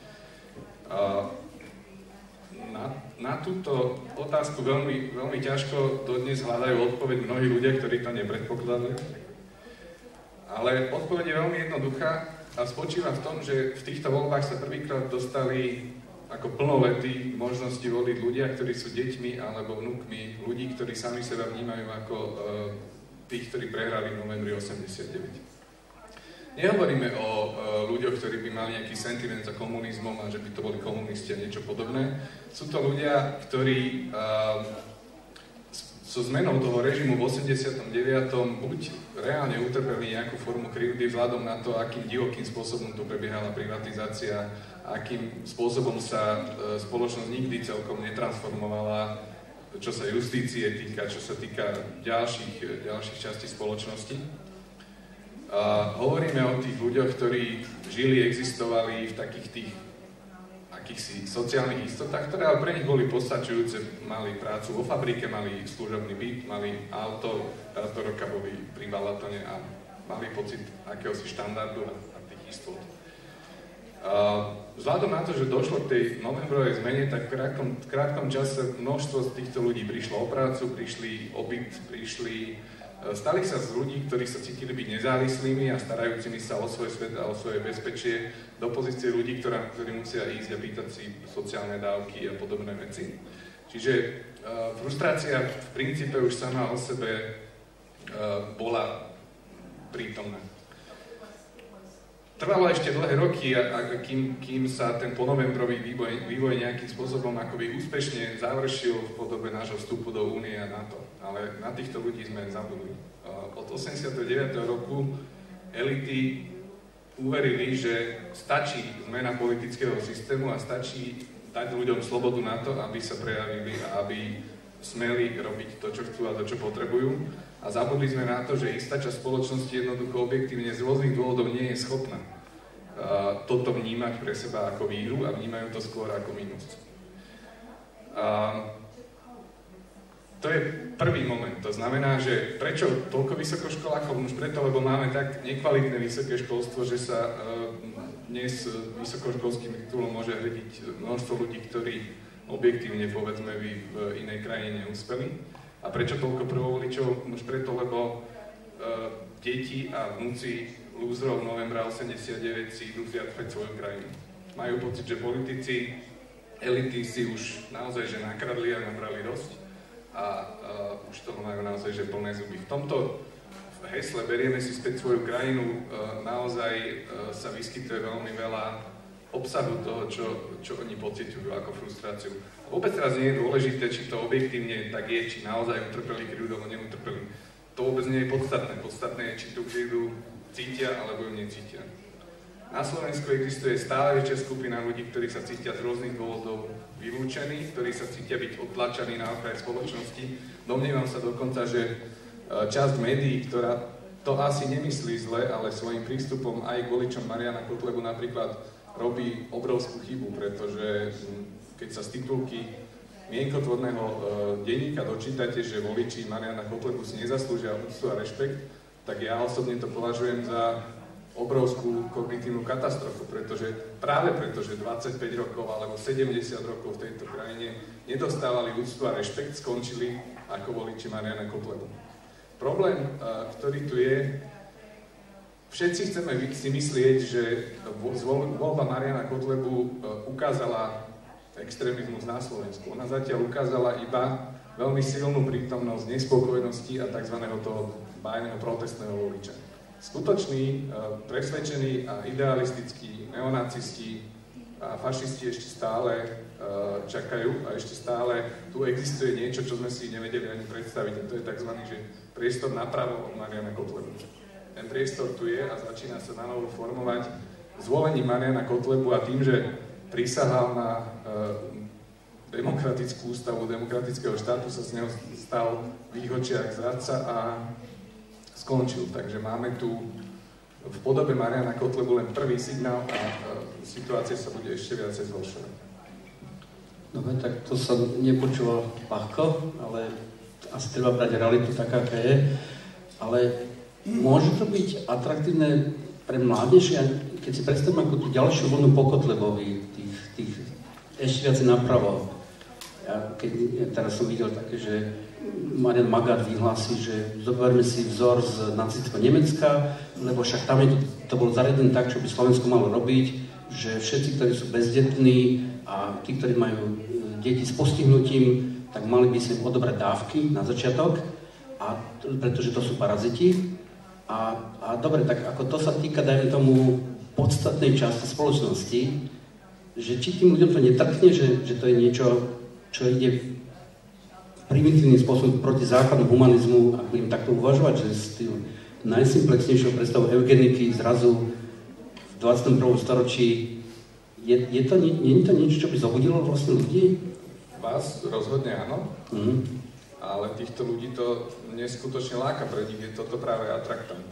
Na túto otázku veľmi ťažko dodnes hľadajú odpoveď mnohí ľudia, ktorí to nepredpokladajú. Ale odpoveď je veľmi jednoduchá a spočíva v tom, že v týchto voľbách sa prvýkrát dostali ako plnoletí možnosti voliť ľudia, ktorí sú deťmi alebo vnúkmi ľudí, ktorí sami seba vnímajú ako tých, ktorí prehrali v novembri 89. Nehovoríme o ľuďoch, ktorí by mali nejaký sentiment za komunizmom a že by to boli komunisti a niečo podobné. Sú to ľudia, ktorí so zmenou toho režimu v 89. buď reálne utrpeli nejakú formu krivdy vzhľadom na to, akým divokým spôsobom tu prebiehala privatizácia, akým spôsobom sa spoločnosť nikdy celkom netransformovala, čo sa justície týka, čo sa týka ďalších častí spoločnosti. Hovoríme o tých ľuďoch, ktorí žili, existovali v takých tých akýchsi sociálnych istotách, ktoré ale pre nich boli postačujúce, mali prácu vo fabrike, mali služobný byt, mali auto, táto roka boli pri balatone a mali pocit akéhosi štandardu a tých istot. Vzhľadom na to, že došlo k tej novembrovej zmene, tak v krátkom čase množstvo z týchto ľudí prišlo o prácu, prišli o byt, stali sa z ľudí, ktorí sa cítili byť nezávislými a starajúcimi sa o svoj svet a o svoje bezpečie do pozície ľudí, ktorí musia ísť a pýtať si sociálne dávky a podobné veci. Čiže frustrácia v princípe už sama o sebe bola prítomná. Trvalo ešte dlhé roky, kým sa ten ponovembrový vývoj nejakým spôsobom akoby úspešne završil v podobe nášho vstupu do Únie a NATO. Ale na týchto ľudí sme zabudli. Od 89. roku elity uverili, že stačí zmena politického systému a stačí dať ľuďom slobodu na to, aby sa prejavili a aby smeli robiť to, čo chcú a to, čo potrebujú. A zabudli sme na to, že istá časť spoločnosti jednoducho objektívne z rôznych dôvodov nie je schopná toto vnímať pre seba ako výhru a vnímajú to skôr ako minus. To je prvý moment. To znamená, že prečo toľko vysokoškolákov? Už preto, lebo máme tak nekvalitné vysoké školstvo, že sa dnes vysokoškolským titulom môže hrdiť množstvo ľudí, ktorí objektívne, povedzme, v inej krajine neúspeli. A prečo toľko prvovoličov? Už preto, lebo deti a vnúci lúzrov novembra 89 si idú zjadfať svoju krajinu. Majú pocit, že politici, elity si už naozaj že nakradli a nabrali dosť a už toho majú naozaj že plné zuby. V tomto hesle berieme si späť svoju krajinu, naozaj sa vyskytuje veľmi veľa obsahu toho, čo oni pociťujú ako frustráciu. Vôbec teraz nie je dôležité, či to objektívne tak je, či naozaj utrpeli krivdu, alebo neutrpeli. To vôbec nie je podstatné. Podstatné je, či tú krivdu cítia, alebo ju necítia. Na Slovensku existuje stále väčšia skupina ľudí, ktorí sa cítia z rôznych dôvodov vylúčení, ktorí sa cítia byť odtlačaní na okraj spoločnosti. Domnievam sa dokonca, že časť médií, ktorá to asi nemyslí zle, ale svojím prístupom aj k voličom Mariana Kotlebu napríklad robí obrovskú chybu, pretože keď sa z titulky mienkotvorného denníka dočítate, že voliči Mariana Kotlebu si nezaslúžia úctu a rešpekt, tak ja osobne to považujem za obrovskú kognitívnu katastrofu, práve preto, že 25 rokov alebo 70 rokov v tejto krajine nedostávali úctu a rešpekt, skončili ako voliči Mariana Kotlebu. Problém, ktorý tu je, všetci chceme si myslieť, že voľba Mariana Kotlebu ukázala extrémizmus na Slovensku. Ona zatiaľ ukázala iba veľmi silnú prítomnosť nespokojnosti a tzv. Toho bájneho protestného voliča. Skutoční, presvedčení a idealistickí neonacisti a fašisti ešte stále čakajú a ešte stále tu existuje niečo, čo sme si nevedeli ani predstaviť. A to je tzv. Priestor napravo od Mariana Kotlebu. Ten priestor tu je a začína sa na novo formovať zvolením Mariana Kotlebu a tým, že prisahal na demokratickú ústavu demokratického štátu, sa z neho stal výhočiak zradca a skončil. Takže máme tu v podobe Mariana Kotlebu len prvý signál a situácia sa bude ešte viacej zhoršovať. Dobre, tak to sa nepočúva ľahko, ale asi treba brať realitu taká, aká je. Ale môže to byť atraktívne pre mládež, keď si predstavím ako tú ďalšiu vlnu po Kotlebovi, tých ešte viac napravo. Ja teraz som videl také, že Marian Magát vyhlási, že zoberme si vzor z nacistického Nemecka, lebo však tam to bolo zariadené tak, čo by Slovensko malo robiť, že všetci, ktorí sú bezdetní a tí, ktorí majú deti s postihnutím, tak mali by si im odobrať dávky na začiatok, pretože to sú paraziti. A dobre, tak ako to sa týka, dajme tomu, podstatnej časti spoločnosti, že či tým ľuďom to netrkne, že to je niečo, čo ide primitívnym spôsobom proti základu humanizmu, ak budem takto uvažovať, že s tým najsimplexnejšou predstavou eugeniky zrazu v 21. storočí nie je to niečo, čo by zobudilo vlastne ľudí? Vás rozhodne áno, ale týchto ľudí to neskutočne láka, pre nich je toto práve atraktant.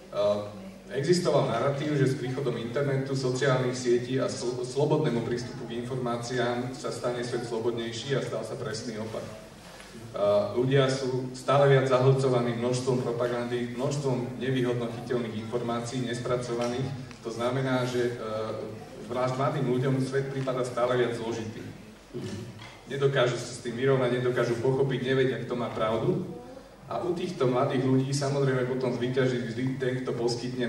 Existoval narratív, že s príchodom internetu, sociálnych sietí a slobodnému prístupu k informáciám sa stane svet slobodnejší a stal sa presný opak. Ľudia sú stále viac zahlcovaní množstvom propagandy, množstvom nevýhodnochiteľných informácií, nespracovaných. To znamená, že zvlášť mladým ľuďom svet prípada stále viac zložitý. Nedokážu sa s tým vyrovnať, nedokážu pochopiť, nevedia, kto má pravdu. A u týchto mladých ľudí samozrejme potom zvíťazí vždy ten, kto poskytne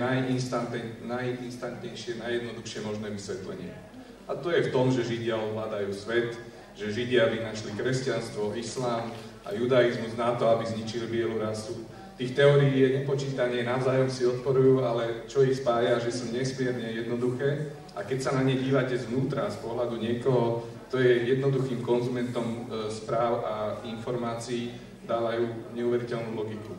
najinstantnejšie, najjednoduchšie možné vysvetlenie. A to je v tom, že Židia ovládajú svet, že Židia vynašli kresťanstvo, islám a judaizmus na to, aby zničili bielu rasu. Tých teórií je nepočítanie, navzájom si odporujú, ale čo ich spája, že sú nesmierne jednoduché. A keď sa na ne dívate zvnútra, z pohľadu niekoho, to je jednoduchým konzumentom správ a informácií, dávajú neuveriteľnú logiku.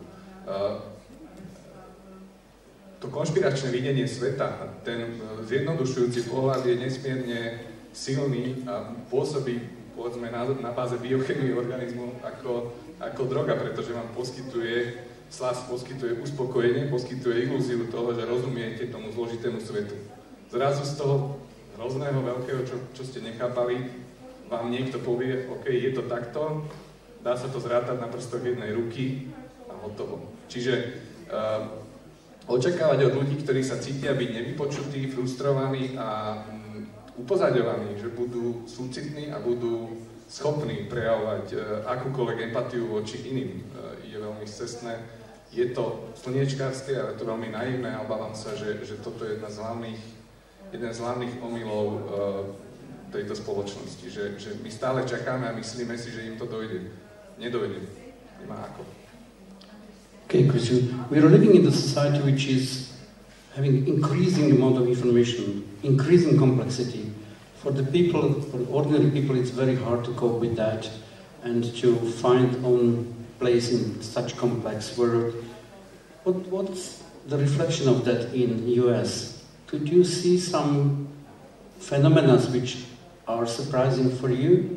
To konšpiračné videnie sveta, ten zjednodušujúci pohľad je nesmierne silný a pôsobí, povedzme, na báze biochemie organizmu ako droga, pretože vám poskytuje uspokojenie, poskytuje ilúziu toho, že rozumiete tomu zložitému svetu. Zrazu z toho hrozného veľkého, čo ste nechápali, vám niekto povie, OK, je to takto, dá sa to zrátať na prstoch jednej ruky a hotovo. Čiže očakávať od ľudí, ktorí sa cítia byť nevypočutí, frustrovaní a upozaďovaní, že budú súcitní a budú schopní prejavovať akúkoľvek empatiu voči iným, je veľmi scestné. Je to slniečkárske, ale je to veľmi naivné a obávam sa, že toto je jeden z hlavných omylov tejto spoločnosti, že my stále čakáme a myslíme si, že im to dojde. Nedojde. Nemá ako. Okay, Christian, we are living in a society which is having increasing amount of information, increasing complexity. For the people, for ordinary people, it's very hard to cope with that and to find own place in such complex world. What's the reflection of that in US? Could you see some phenomena which are surprising for you?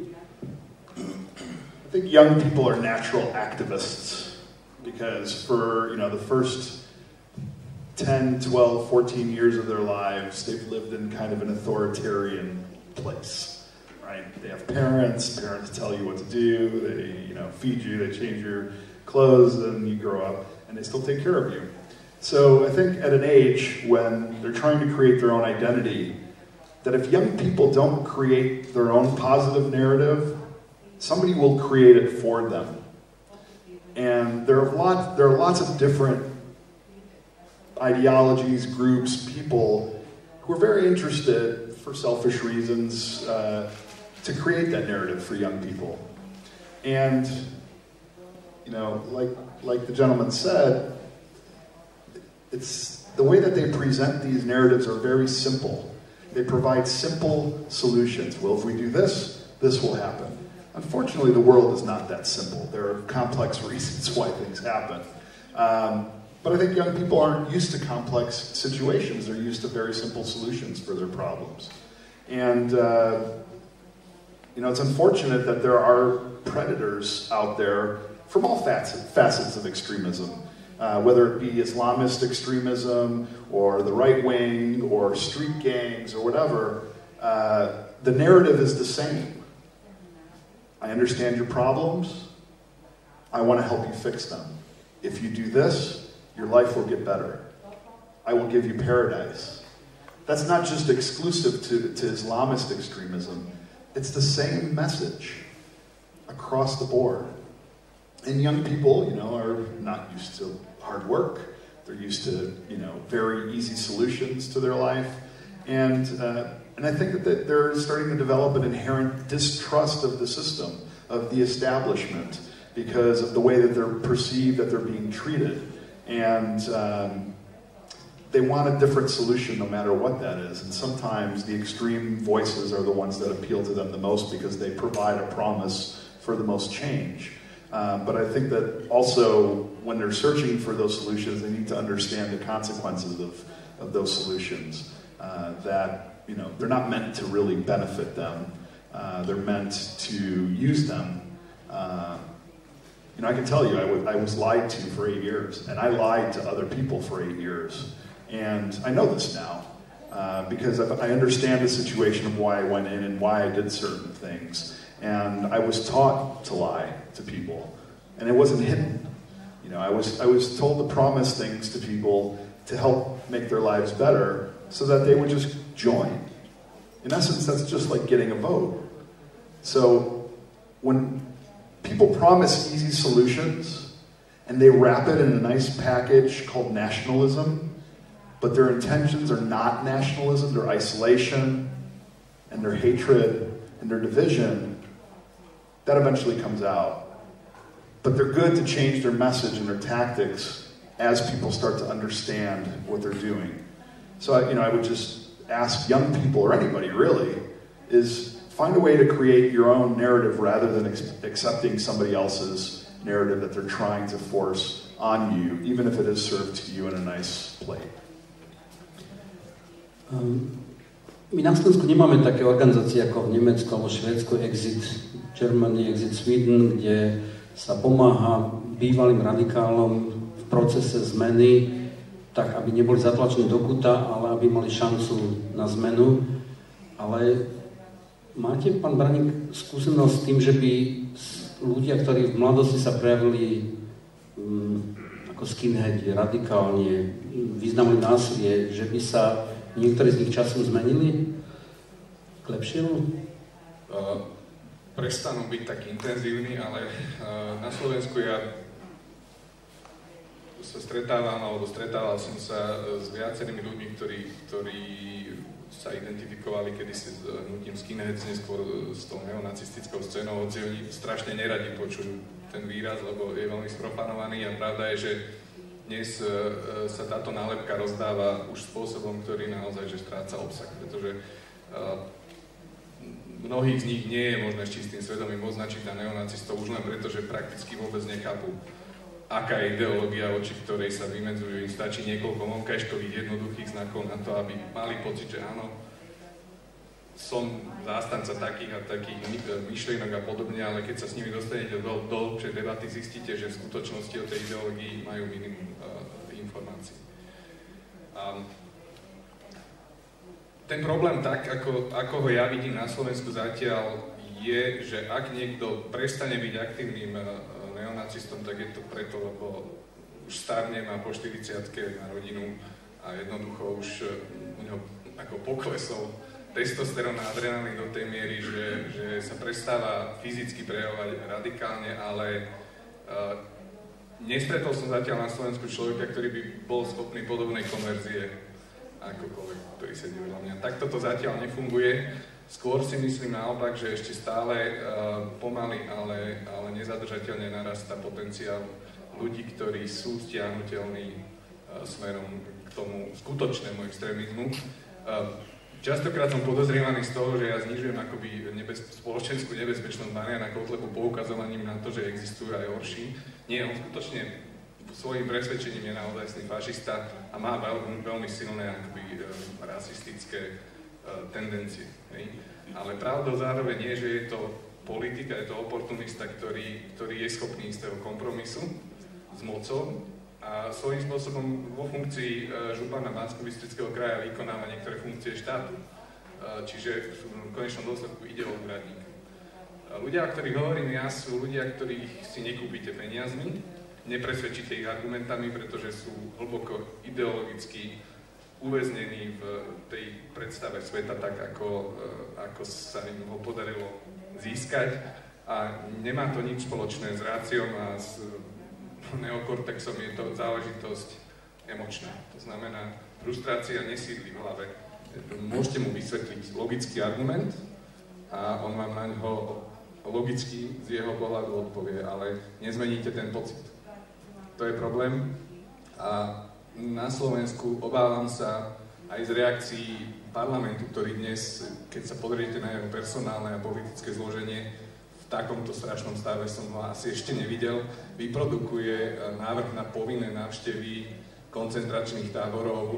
I think young people are natural activists because for the first 10, 12, 14 years of their lives, they've lived in kind of an authoritarian place, right? They have parents tell you what to do, they feed you, they change your clothes, and you grow up, and they still take care of you. So I think at an age when they're trying to create their own identity, that if young people don't create their own positive narrative, somebody will create it for them. And there are lots of different ideologies, groups, people who are very interested, for selfish reasons, to create that narrative for young people. And, like the gentleman said, it's the way that they present these narratives are very simple. They provide simple solutions. Well, if we do this, this will happen. Unfortunately, the world is not that simple. There are complex reasons why things happen. But I think young people aren't used to complex situations. They're used to very simple solutions for their problems. And, it's unfortunate that there are predators out there from all facets of extremism. whether it be Islamist extremism or the right wing or street gangs or whatever, the narrative is the same. I understand your problems. I want to help you fix them. If you do this, your life will get better. I will give you paradise. That's not just exclusive to Islamist extremism. It's the same message across the board. And young people, are not used to hard work. They're used to, very easy solutions to their life. And I think that they're starting to develop an inherent distrust of the system, of the establishment, because of the way that they're perceived, that they're being treated. And they want a different solution no matter what that is. And sometimes the extreme voices are the ones that appeal to them the most because they provide a promise for the most change. But I think that also when they're searching for those solutions, they need to understand the consequences of those solutions. That they're not meant to really benefit them. They're meant to use them. I can tell you, I was lied to for 8 years, and I lied to other people for 8 years. And I know this now, because I understand the situation of why I went in and why I did certain things. And I was taught to lie to people, and it wasn't hidden. I was told to promise things to people to help make their lives better so that they would just join. In essence, that's just like getting a vote. So when people promise easy solutions and they wrap it in a nice package called nationalism, but their intentions are not nationalism, they're isolation and their hatred and their division, that eventually comes out. But they're good to change their message and their tactics as people start to understand what they're doing. So I would just ask young people, or anybody really, is find a way to create your own narrative rather than accepting somebody else's narrative that they're trying to force on you, even if it is served to you in a nice plate. My na Slovensku nemáme také organizácie ako v Nemecku alebo Švédsku, Exit Germany, Exit Sweden, kde sa pomáha bývalým radikálom v procese zmeny, tak aby neboli zatlačení do kuta, ale aby mali šancu na zmenu. Ale máte, pán Braník, skúsenosť s tým, že by ľudia, ktorí v mladosti sa prejavili ako skinheadi, radikálne, vyznamili násilie, že by sa niektorí z nich časom zmenili k lepšiemu? Prestanú byť tak intenzívni, ale na Slovensku ja sa stretával som sa s viacerými ľuďmi, ktorí sa identifikovali kedysi s hnutím skinheads, neskôr s tou neonacistickou scénou, hoci oni strašne neradi počujú ten výraz, lebo je veľmi sprofanovaný a pravda je, že dnes sa táto nálepka rozdáva už spôsobom, ktorý naozaj že stráca obsah, pretože mnohých z nich nie je možné s čistým svedomím označiť za neonacistov už len preto, že prakticky vôbec nechápu, aká je ideológia, voči ktorej sa vymedzujú. Im stačí niekoľko vonkajškových jednoduchých znakov na to, aby mali pocit, že áno, som zástanca takých a takých myšlienok a podobne, ale keď sa s nimi dostanete do hĺbšej debaty, zistíte, že v skutočnosti o tej ideológii majú minimum informácií. Ten problém tak, ako ho ja vidím na Slovensku zatiaľ, je, že ak niekto prestane byť aktívnym neonacistom, tak je to preto, lebo už starne, má po 40-ke, má rodinu a jednoducho už u neho ako poklesol testosterón a adrenalín do tej miery, že sa prestáva fyzicky prejavovať radikálne, ale nestretol som zatiaľ na Slovensku človeka, ktorý by bol schopný podobnej konverzie akokoľvek, ktorý sedí vedľa mňa. Takto to zatiaľ nefunguje. Skôr si myslím naopak, že ešte stále pomaly, ale nezadržateľne narastá potenciál ľudí, ktorí sú stiahnuteľní smerom k tomu skutočnému extrémizmu. Častokrát som podozrievaný z toho, že ja znižujem akoby spoločenskú nebezpečnosť Mariana Kotlebu poukazovaním na to, že existujú aj horší. Nie, on skutočne svojím presvedčením je naozajstný fašista a má veľmi silné akoby rasistické tendencie. Hej. Ale pravdou zároveň je, že je to politika, je to oportunista, ktorý je schopný istého kompromisu s mocou a svojím spôsobom vo funkcii župana Banskobystrického kraja vykonáva niektoré funkcie štátu. Čiže v konečnom dôsledku ide o úradníka. Ľudia, o ktorých hovorím ja, sú ľudia, ktorých si nekúpite peniazmi, nepresvedčíte ich argumentami, pretože sú hlboko ideologicky uväznení v tej predstave sveta tak, ako sa im ho podarilo získať, a nemá to nič spoločné s ráciom a s neokortexom, je to záležitosť emočná. To znamená, frustrácia nesídli v hlave. Môžete mu vysvetliť logický argument a on vám na ňo logicky z jeho pohľadu odpovie, ale nezmeníte ten pocit. To je problém a na Slovensku obávam sa aj z reakcií parlamentu, ktorý dnes, keď sa pozriete na jeho personálne a politické zloženie, v takomto strašnom stave som ho asi ešte nevidel, vyprodukuje návrh na povinné návštevy koncentračných táborov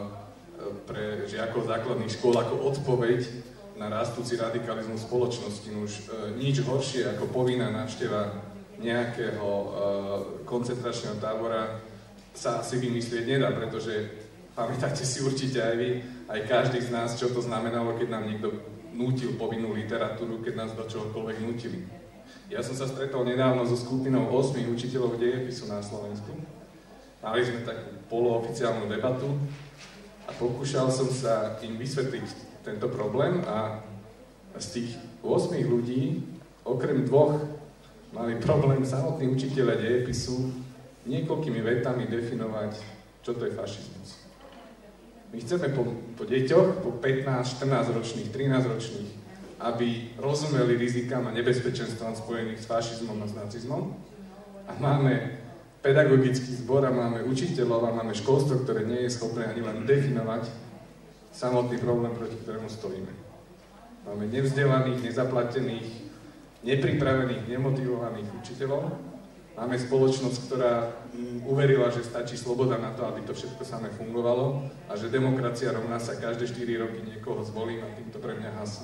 pre žiakov základných škôl ako odpoveď na rastúci radikalizmus spoločnosti. Už nič horšie ako povinná návšteva nejakého koncentračného tábora sa asi vymyslieť nedá, pretože pamätáte si určite aj vy, aj každý z nás, čo to znamenalo, keď nám niekto nútil povinnú literatúru, keď nás do čohokoľvek nútili. Ja som sa stretol nedávno so skupinou 8 učiteľov dejepisu na Slovensku. Mali sme takú polooficiálnu debatu a pokúšal som sa im vysvetliť tento problém a z tých 8 ľudí, okrem 2, mali problém samotní učiteľe dejepisu niekoľkými vetami definovať, čo to je fašizmus. My chceme po deťoch, po 15, 14 ročných, 13 ročných, aby rozumeli rizikám a nebezpečenstvám spojených s fašizmom a s nacizmom. A máme pedagogický zbor a máme učiteľov a máme školstvo, ktoré nie je schopné ani len definovať samotný problém, proti ktorému stojíme. Máme nevzdelaných, nezaplatených, nepripravených, nemotivovaných učiteľov. Máme spoločnosť, ktorá uverila, že stačí sloboda na to, aby to všetko samé fungovalo a že demokracia rovná sa každé 4 roky niekoho zvolím a týmto pre mňa hasí.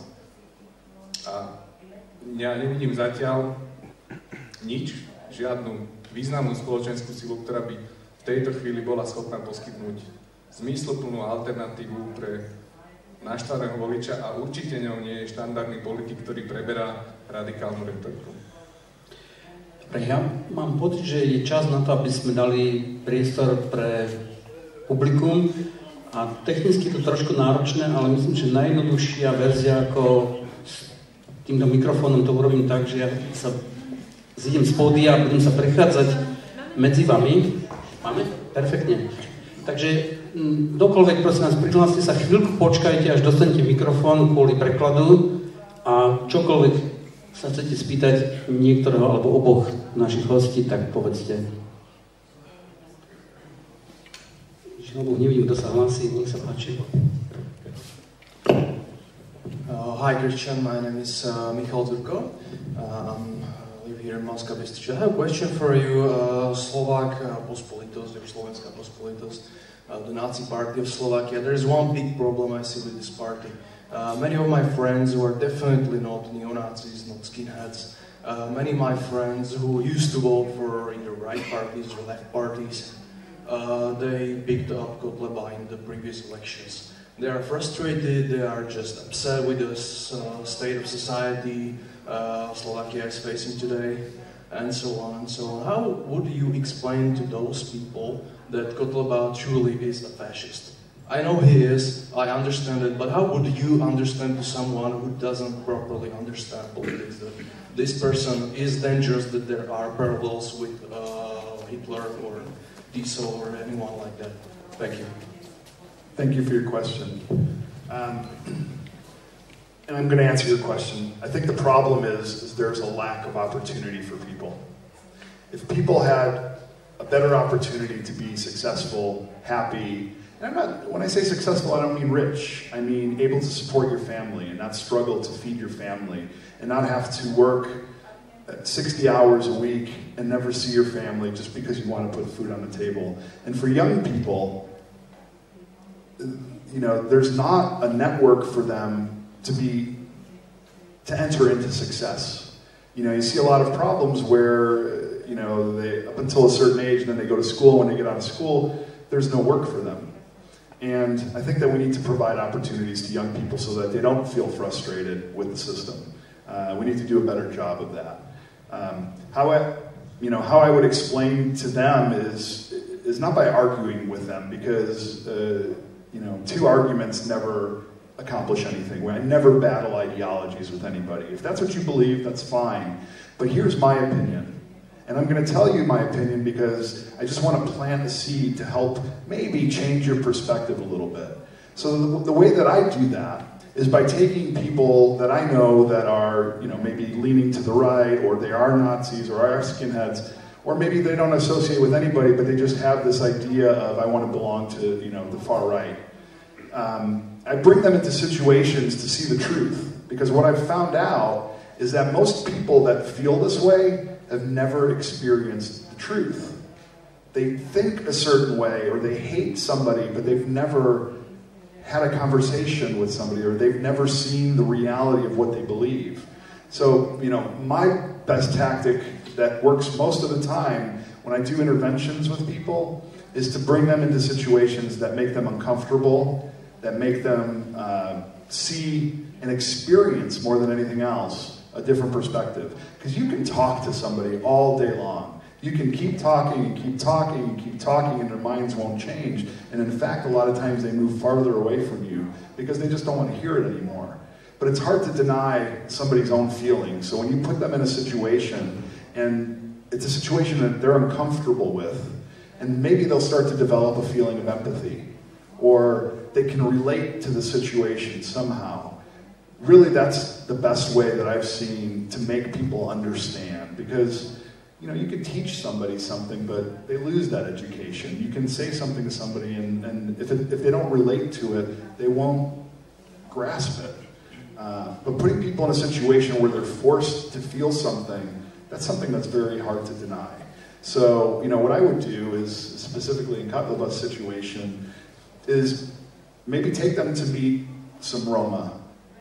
A ja nevidím zatiaľ nič, žiadnu významnú spoločenskú silu, ktorá by v tejto chvíli bola schopná poskytnúť zmysluplnú alternatívu pre naštvaného voliča a určite ňou nie je štandardný politik, ktorý preberá radikálnu retoriku. Ja mám pocit, že je čas na to, aby sme dali priestor pre publikum a technicky to trošku náročné, ale myslím, že najjednoduchšia verzia, ako s týmto mikrofónom to urobím tak, že ja sa zidem z pódia a budem sa prechádzať medzi vami. Máme? Perfektne. Takže kdokoľvek, prosím vás, prihláste sa, chvíľku počkajte, až dostanete mikrofón kvôli prekladu a čokoľvek sa chcete spýtať niektorého alebo oboch našich hostí, tak povedzte. Žiaľ, nevidím, kto sa hlasí, nech sa páči. Hi Christian, my name is Michal Turko. I live here in Banská Bystrica. I have a question for you. Slovak Pospolitosť, or Slovenská Pospolitosť, the Nazi party of Slovakia. There is one big problem I see with this party. Many of my friends who are definitely not neo-Nazis, not skinheads, many of my friends who used to vote for either right parties or left parties, they picked up Kotleba in the previous elections. They are frustrated, they are just upset with the state of society Slovakia is facing today, and so on and so on. How would you explain to those people that Kotleba truly is a fascist? I know he is, I understand it, but how would you understand to someone who doesn't properly understand politics that this person is dangerous, that there are parallels with Hitler or Diesel or anyone like that? Thank you. Thank you for your question. And I'm going to answer your question. I think the problem is there's a lack of opportunity for people. If people had a better opportunity to be successful, happy, and when I say successful, I don't mean rich. I mean able to support your family and not struggle to feed your family and not have to work 60 hours a week and never see your family just because you want to put food on the table. And for young people, you know, there's not a network for them to enter into success. You know, you see a lot of problems where up until a certain age, and then they go to school. When they get out of school, there's no work for them. And I think that we need to provide opportunities to young people so that they don't feel frustrated with the system. We need to do a better job of that. How I would explain to them is not by arguing with them, because two arguments never accomplish anything. I never battle ideologies with anybody. If that's what you believe, that's fine. But here's my opinion. And I'm going to tell you my opinion because I just want to plant a seed to help maybe change your perspective a little bit. So the way that I do that is by taking people that I know that are, maybe leaning to the right, or they are Nazis, or are skinheads, or maybe they don't associate with anybody, but they just have this idea of, I want to belong to, the far right. I bring them into situations to see the truth, because what I've found out is that most people that feel this way have never experienced the truth. They think a certain way, or they hate somebody, but they've never had a conversation with somebody, or they've never seen the reality of what they believe. So, my best tactic that works most of the time when I do interventions with people is to bring them into situations that make them uncomfortable, that make them see and experience, more than anything else, a different perspective. Because you can talk to somebody all day long. You can keep talking and keep talking and keep talking, and their minds won't change. And in fact, a lot of times they move farther away from you because they just don't want to hear it anymore. But it's hard to deny somebody's own feelings. So when you put them in a situation, and it's a situation that they're uncomfortable with, and maybe they'll start to develop a feeling of empathy, or they can relate to the situation somehow. Really, that's the best way that I've seen to make people understand. Because, you can teach somebody something, but they lose that education. You can say something to somebody, and if they don't relate to it, they won't grasp it. But putting people in a situation where they're forced to feel something, that's something that's very hard to deny. So, what I would do is, specifically in Katlova's situation, is maybe take them to meet some Roma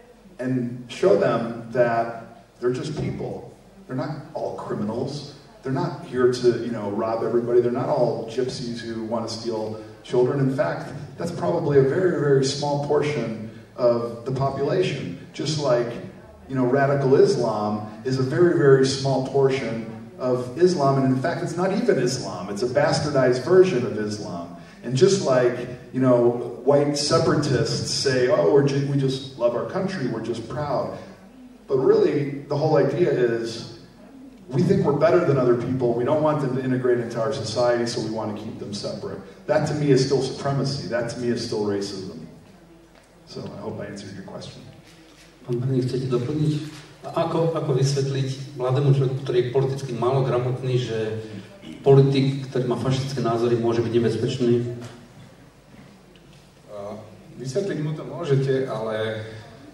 and show them that they're just people. They're not all criminals. They're not here to, rob everybody. They're not all gypsies who want to steal children. In fact, that's probably a very, very small portion of the population. Just like, radical Islam is a very, very small portion of Islam. And in fact, it's not even Islam. It's a bastardized version of Islam. And just like, white separatists say, oh, we just love our country, we're just proud. But really, the whole idea is, we think we're better than other people, we don't want them to integrate into our society, so we want to keep them separate. That to me is still supremacy, that to me is still racism. So I hope I answered your question. Pán Brný, chcete doplniť? Ako vysvetliť mladému človeku, ktorý je politicky málo gramotný, že politik, ktorý má fašistické názory, môže byť nebezpečný? Vysvetliť mu to môžete, ale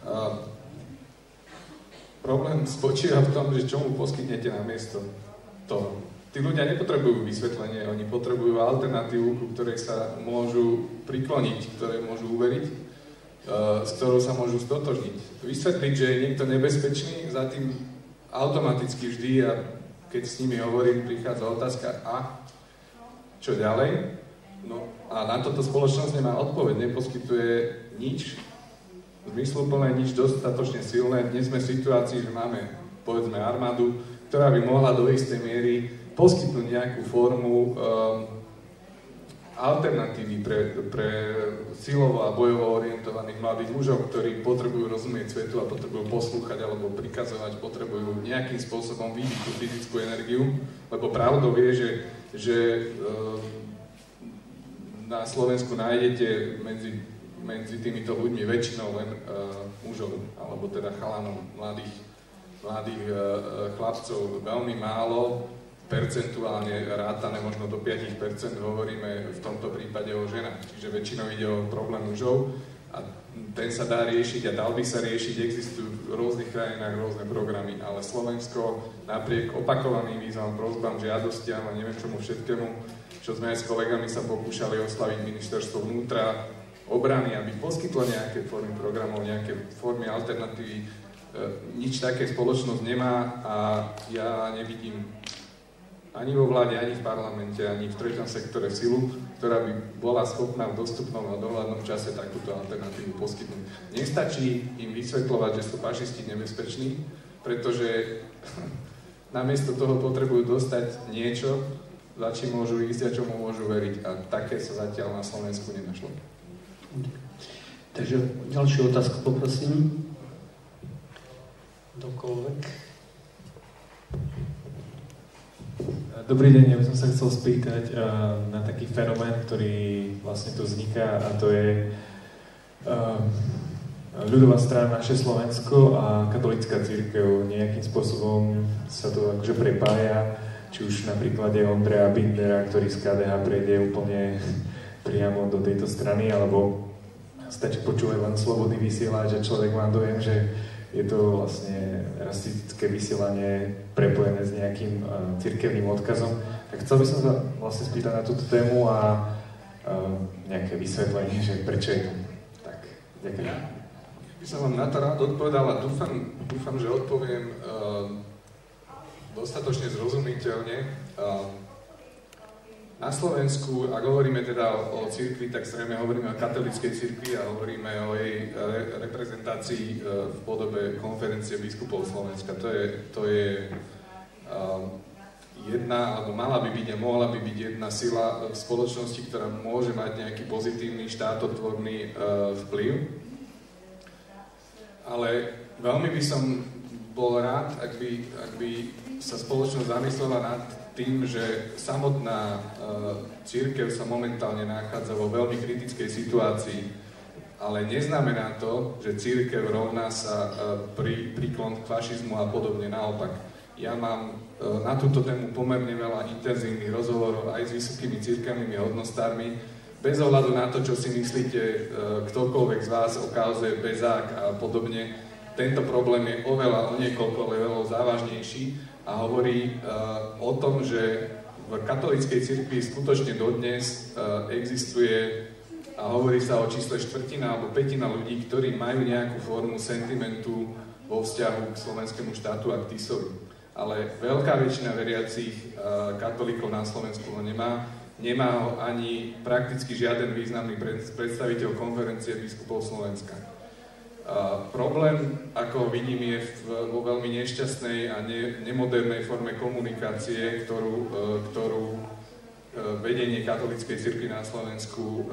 problém spočíva v tom, že čo mu poskytnete namiesto toho. Tí ľudia nepotrebujú vysvetlenie, oni potrebujú alternatívu, ku ktorej sa môžu prikloniť, ktoré môžu uveriť, s ktorou sa môžu stotožniť. Vysvetliť, že je niekto nebezpečný, za tým automaticky vždy, a keď s nimi hovorím, prichádza otázka, a čo ďalej? No a na toto spoločnosť nemá odpoveď, neposkytuje nič zmysluplné, nič dostatočne silné. Dnes sme v situácii, že máme, povedzme, armádu, ktorá by mohla do istej miery poskytnúť nejakú formu alternatívy pre silovo a bojovo orientovaných mladých mužov, ktorí potrebujú rozumieť svetu a potrebujú poslúchať alebo prikazovať, potrebujú nejakým spôsobom vidieť tú fyzickú energiu, lebo pravdou je, že na Slovensku nájdete medzi týmito ľuďmi väčšinou len mužov, alebo teda chalanov, mladých chlapcov, veľmi málo, percentuálne rátané, možno do 5% hovoríme v tomto prípade o ženách. Čiže väčšinou ide o problém mužov a ten sa dá riešiť a dal by sa riešiť. Existujú v rôznych krajinách rôzne programy, ale Slovensko napriek opakovaným výzvam, prosbám, žiadostiam a neviem čomu všetkému, čo sme aj s kolegami sa pokúšali osloviť ministerstvo vnútra, obrany, aby poskytlo nejaké formy programov, nejaké formy alternatívy. Nič také spoločnosť nemá a ja nevidím ani vo vláde, ani v parlamente, ani v treťom sektore silu, ktorá by bola schopná v dostupnom a dohľadnom čase takúto alternatívu poskytnúť. Nestačí im vysvetľovať, že sú fašisti nebezpeční, pretože namiesto toho potrebujú dostať niečo, za čím môžu ísť a čomu môžu veriť. A také sa zatiaľ na Slovensku nenašlo. Takže ďalšiu otázku poprosím. Dokoľvek. Dobrý deň, ja by som sa chcel spýtať na taký fenomén, ktorý vlastne tu vzniká, a to je ľudová strana Naše Slovensko a katolická cirkev. Nejakým spôsobom sa to akože prepája, či už na príklade Ondreja Bindera, ktorý z KDH prejde úplne priamo do tejto strany, alebo stačí počúvať len slobodný vysielač a človek má dojem, že je to vlastne rasistické vysielanie prepojené s nejakým cirkevným odkazom. Tak chcel by som sa vlastne spýtať na túto tému a nejaké vysvetlenie, že prečo je to tak. Ďakujem. By som vám na to rád odpovedal a dúfam, že odpoviem dostatočne zrozumiteľne. Na Slovensku, ak hovoríme teda o cirkvi, tak zrejme hovoríme o katolíckej cirkvi a hovoríme o jej reprezentácii v podobe konferencie biskupov Slovenska. To je jedna, alebo mala by byť a mohla by byť jedna sila v spoločnosti, ktorá môže mať nejaký pozitívny štátotvorný vplyv. Ale veľmi by som bol rád, ak by sa spoločnosť zamyslela nad tým, že samotná cirkev sa momentálne nachádza vo veľmi kritickej situácii, ale neznamená to, že cirkev rovná sa príklon k fašizmu a podobne. Naopak, ja mám na túto tému pomerne veľa intenzívnych rozhovorov aj s vysokými cirkevnými hodnostármi, bez ohľadu na to, čo si myslíte ktokoľvek z vás o kauze Bezák a podobne. Tento problém je oveľa o niekoľko levelov závažnejší a hovorí o tom, že v katolíckej cirkvi skutočne dodnes existuje a hovorí sa o čísle štvrtina alebo pätina ľudí, ktorí majú nejakú formu sentimentu vo vzťahu k slovenskému štátu a k Tisovi. Ale veľká väčšina veriacich katolíkov na Slovensku ho nemá. Nemá ho ani prakticky žiaden významný predstaviteľ konferencie biskupov Slovenska. Problém, ako vidím, je vo veľmi nešťastnej a nemodernej forme komunikácie, ktorú vedenie katolíckej cirkvi na Slovensku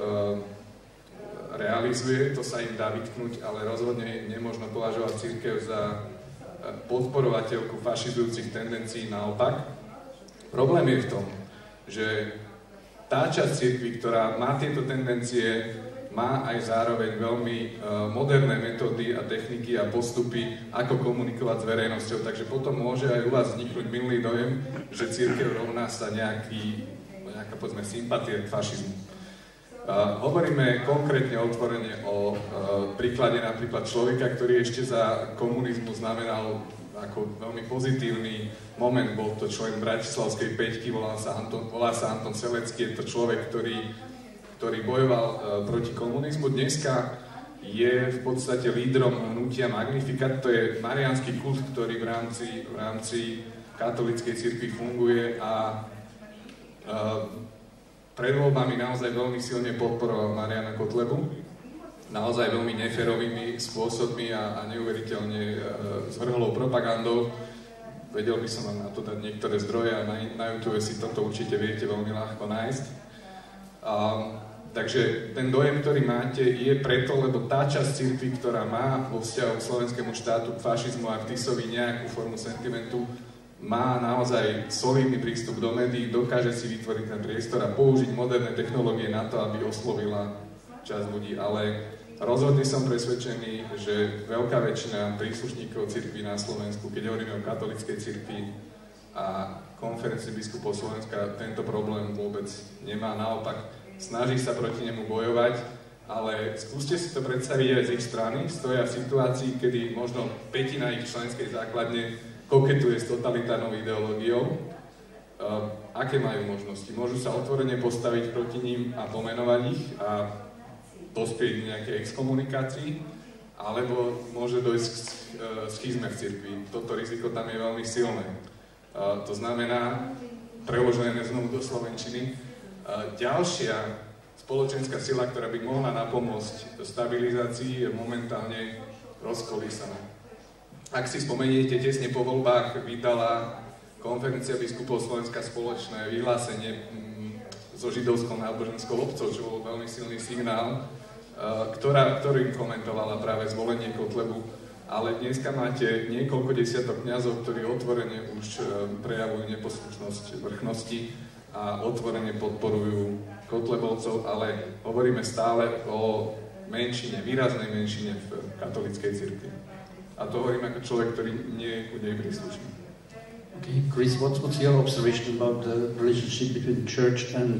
realizuje. To sa im dá vytknúť, ale rozhodne nemožno považovať cirkev za podporovateľku fašizujúcich tendencií, naopak. Problém je v tom, že tá časť cirkvi, ktorá má tieto tendencie, má aj zároveň veľmi moderné metódy a techniky a postupy, ako komunikovať s verejnosťou. Takže potom môže aj u vás vzniknúť mylný dojem, že cirkev rovná sa nejaká povedzme sympatie k fašizmu. Hovoríme konkrétne otvorene o príklade napríklad človeka, ktorý ešte za komunizmu znamenal ako veľmi pozitívny moment. Bol to člen Bratislavskej päťky, volá sa Anton Selecký. Je to človek, ktorý bojoval proti komunizmu. Dneska je v podstate lídrom hnutia Magnificat. To je mariánsky kult, ktorý v rámci katolíckej cirkvi funguje a pred voľbami naozaj veľmi silne podporoval Mariana Kotlebu. Naozaj veľmi neférovými spôsobmi a neuveriteľne zvrhlou propagandou. Vedel by som vám na to dať niektoré zdroje a na YouTube si toto určite viete veľmi ľahko nájsť. Takže ten dojem, ktorý máte, je preto, lebo tá časť cirkvi, ktorá má vo vzťahu k slovenskému štátu, k fašizmu a k Tisovi nejakú formu sentimentu, má naozaj solidný prístup do médií, dokáže si vytvoriť ten priestor a použiť moderné technológie na to, aby oslovila časť ľudí. Ale rozhodne som presvedčený, že veľká väčšina príslušníkov cirkvi na Slovensku, keď hovoríme o katolíckej cirkvi a konferencii biskupov Slovenska, tento problém vôbec nemá. Naopak, snaží sa proti nemu bojovať, ale skúste si to predstaviť aj z ich strany. Stoja v situácii, kedy možno pätina ich členskej základne koketuje s totalitárnou ideológiou. Aké majú možnosti? Môžu sa otvorene postaviť proti ním a pomenovať ich a dospieť k nejakej exkomunikácii, alebo môže dojsť k schizme v cirkvi. Toto riziko tam je veľmi silné. To znamená, preložené znovu do slovenčiny. Ďalšia spoločenská sila, ktorá by mohla napomôcť stabilizácii, je momentálne rozkolísaná. Ak si spomeniete, tesne po voľbách vydala Konferencia biskupov Slovenska spoločné vyhlásenie so židovskou náboženskou obcou, čo bol veľmi silný signál, ktorým komentovala práve zvolenie Kotlebu. Ale dneska máte niekoľko desiatok kňazov, ktorí otvorene už prejavujú neposlušnosť vrchnosti a otvorene podporujú Kotlebovcov, ale hovoríme stále o menšine, výraznej menšine v katolíckej cirkvi. A to hovorím ako človek, ktorý nie je ku nej príslušný. Okay, Chris, what's your observation about the relationship between the church and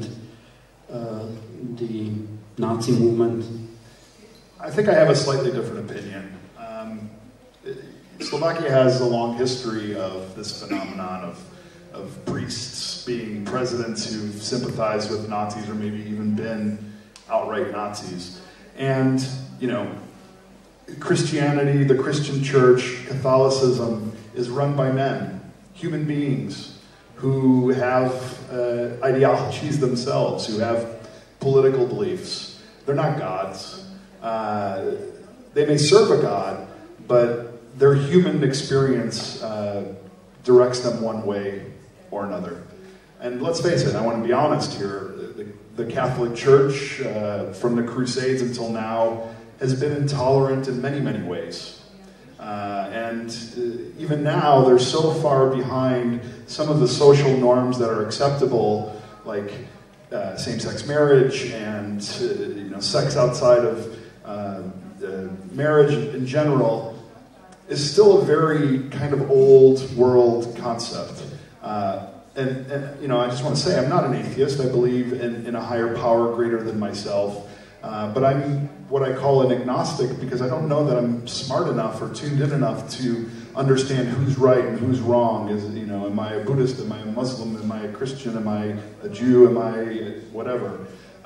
the Nazi movement? I think I have a slightly different opinion. Slovakia has a long history of this phenomenon of priests being presidents who've sympathized with Nazis or maybe even been outright Nazis. And, you know, Christianity, the Christian church, Catholicism is run by men, human beings who have ideologies themselves, who have political beliefs. They're not gods. They may serve a god, but their human experience directs them one way or another. And let's face it, I want to be honest here, the Catholic Church, from the Crusades until now, has been intolerant in many, many ways. And even now, they're so far behind some of the social norms that are acceptable, like same-sex marriage and sex outside of marriage in general, is still a very kind of old world concept. And I just want to say, I'm not an atheist. I believe in a higher power greater than myself. But I'm what I call an agnostic because I don't know that I'm smart enough or tuned in enough to understand who's right and who's wrong. Am I a Buddhist? Am I a Muslim? Am I a Christian? Am I a Jew? Am I whatever?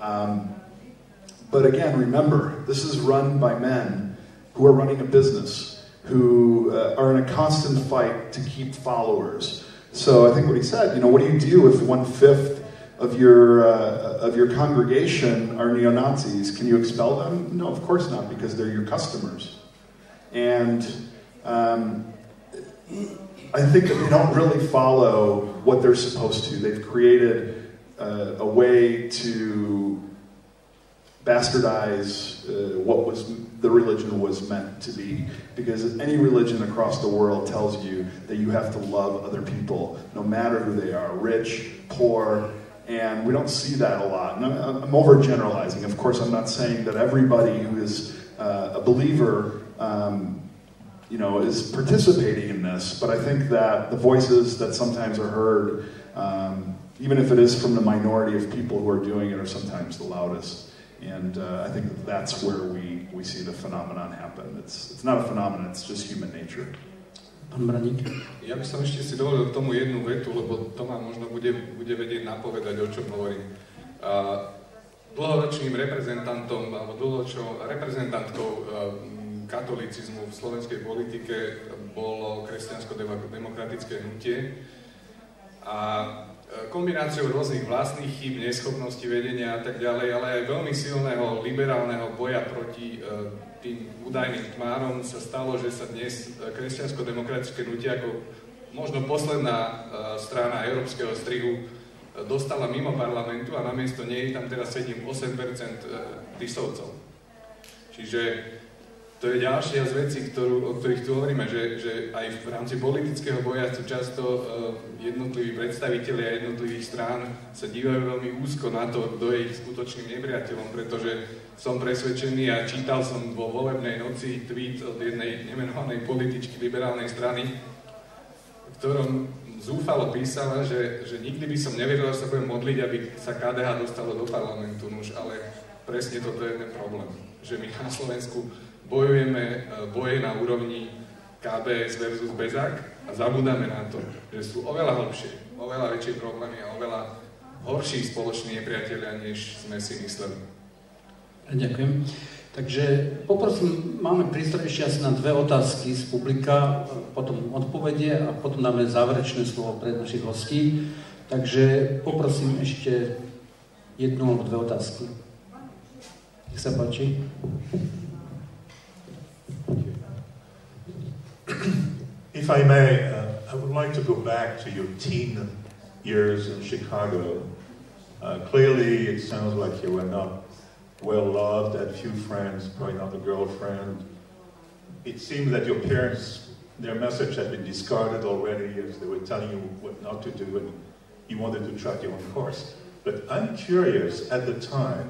But again, remember, this is run by men who are running a business, who are in a constant fight to keep followers. So I think what he said, what do you do if 1/5 of your congregation are neo-Nazis? Can you expel them? No, of course not, because they're your customers. And I think that they don't really follow what they're supposed to. They've created a way to bastardize what the religion was meant to be. Because any religion across the world tells you that you have to love other people, no matter who they are, rich, poor, and we don't see that a lot. And I'm overgeneralizing. Of course, I'm not saying that everybody who is a believer is participating in this, but I think that the voices that sometimes are heard, even if it is from the minority of people who are doing it, are sometimes the loudest. And I think that's where we see the phenomenon happen. It's not a phenomenon, it's just human nature. Pán Braník. Ja by som ešte si dovolil k tomu jednu vetu, lebo to ma možno bude vedieť napovedať, o čom hovorím. Dlhoročným reprezentantom, alebo reprezentantkou katolicizmu v slovenskej politike bolo kresťansko-demokratické hnutie. A kombináciou rôznych vlastných chýb, neschopnosti vedenia a tak ďalej, ale aj veľmi silného liberálneho boja proti tým údajným tmárom sa stalo, že sa dnes kresťansko-demokratické hnutie ako možno posledná strana európskeho strihu dostala mimo parlamentu a namiesto nej tam teraz sedím 8% tisovcov. Čiže to je ďalšia z vecí, o ktorých tu hovoríme, že aj v rámci politického boja sú často jednotliví predstavitelia jednotlivých strán sa dívajú veľmi úzko na to, kto je ich skutočným nepriateľom, pretože som presvedčený a čítal som vo volebnej noci tweet od jednej nemenovanej političky liberálnej strany, v ktorom zúfalo písala, že nikdy by som nevedel, že sa budem modliť, aby sa KDH dostalo do parlamentu, ale presne toto je ten problém, že my na Slovensku bojujeme boje na úrovni KBS versus Bezák a zabúdame na to, že sú oveľa hlbšie, oveľa väčšie problémy a oveľa horší spoloční nepriatelia, než sme si mysleli. Ďakujem. Takže poprosím, máme prístor ešte asi na 2 otázky z publika, potom odpovede a potom dáme záverečné slovo pre našich hostí. Takže poprosím ešte jednu alebo dve otázky. Nech sa páči. If I may, I would like to go back to your teen years in Chicago. Clearly, it sounds like you were not well loved, had few friends, probably not a girlfriend. It seems that your parents, their message had been discarded already as they were telling you what not to do, and you wanted to chart your own course. But I'm curious, at the time,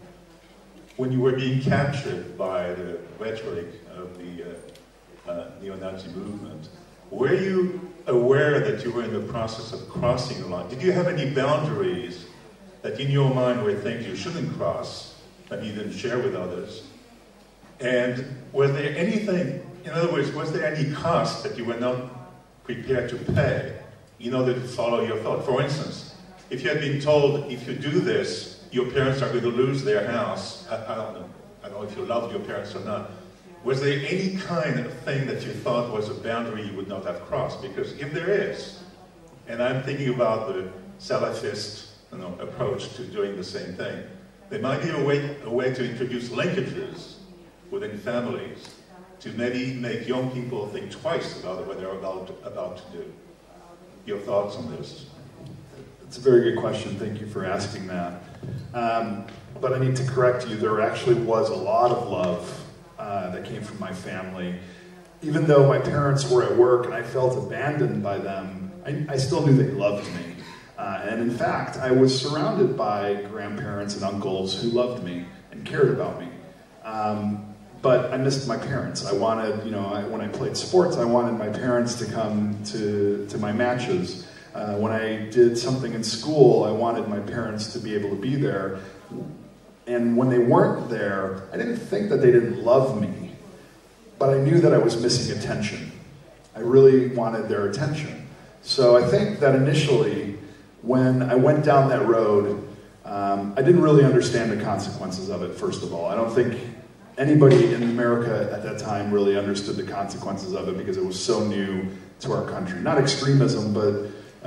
when you were being captured by the rhetoric of the neo-Nazi movement, were you aware that you were in the process of crossing the line? Did you have any boundaries that in your mind were things you shouldn't cross, that you didn't share with others? And was there anything, in other words, was there any cost that you were not prepared to pay in order to follow your thought? For instance, if you had been told, if you do this, your parents are going to lose their house, I don't know if you loved your parents or not, was there any kind of thing that you thought was a boundary you would not have crossed? Because if there is, and I'm thinking about the Salafist approach to doing the same thing, there might be a way to introduce linkages within families to maybe make young people think twice about what they're about to do. Your thoughts on this? It's a very good question. Thank you for asking that. But I need to correct you. There actually was a lot of love that came from my family. Even though my parents were at work and I felt abandoned by them, I still knew they loved me. And in fact, I was surrounded by grandparents and uncles who loved me and cared about me. But I missed my parents. I wanted, when I played sports, I wanted my parents to come to my matches. When I did something in school, I wanted my parents to be able to be there. And when they weren't there, I didn't think that they didn't love me, but I knew that I was missing attention. I really wanted their attention. So I think that initially, when I went down that road, I didn't really understand the consequences of it, first of all. I don't think anybody in America at that time really understood the consequences of it because it was so new to our country. Not extremism, but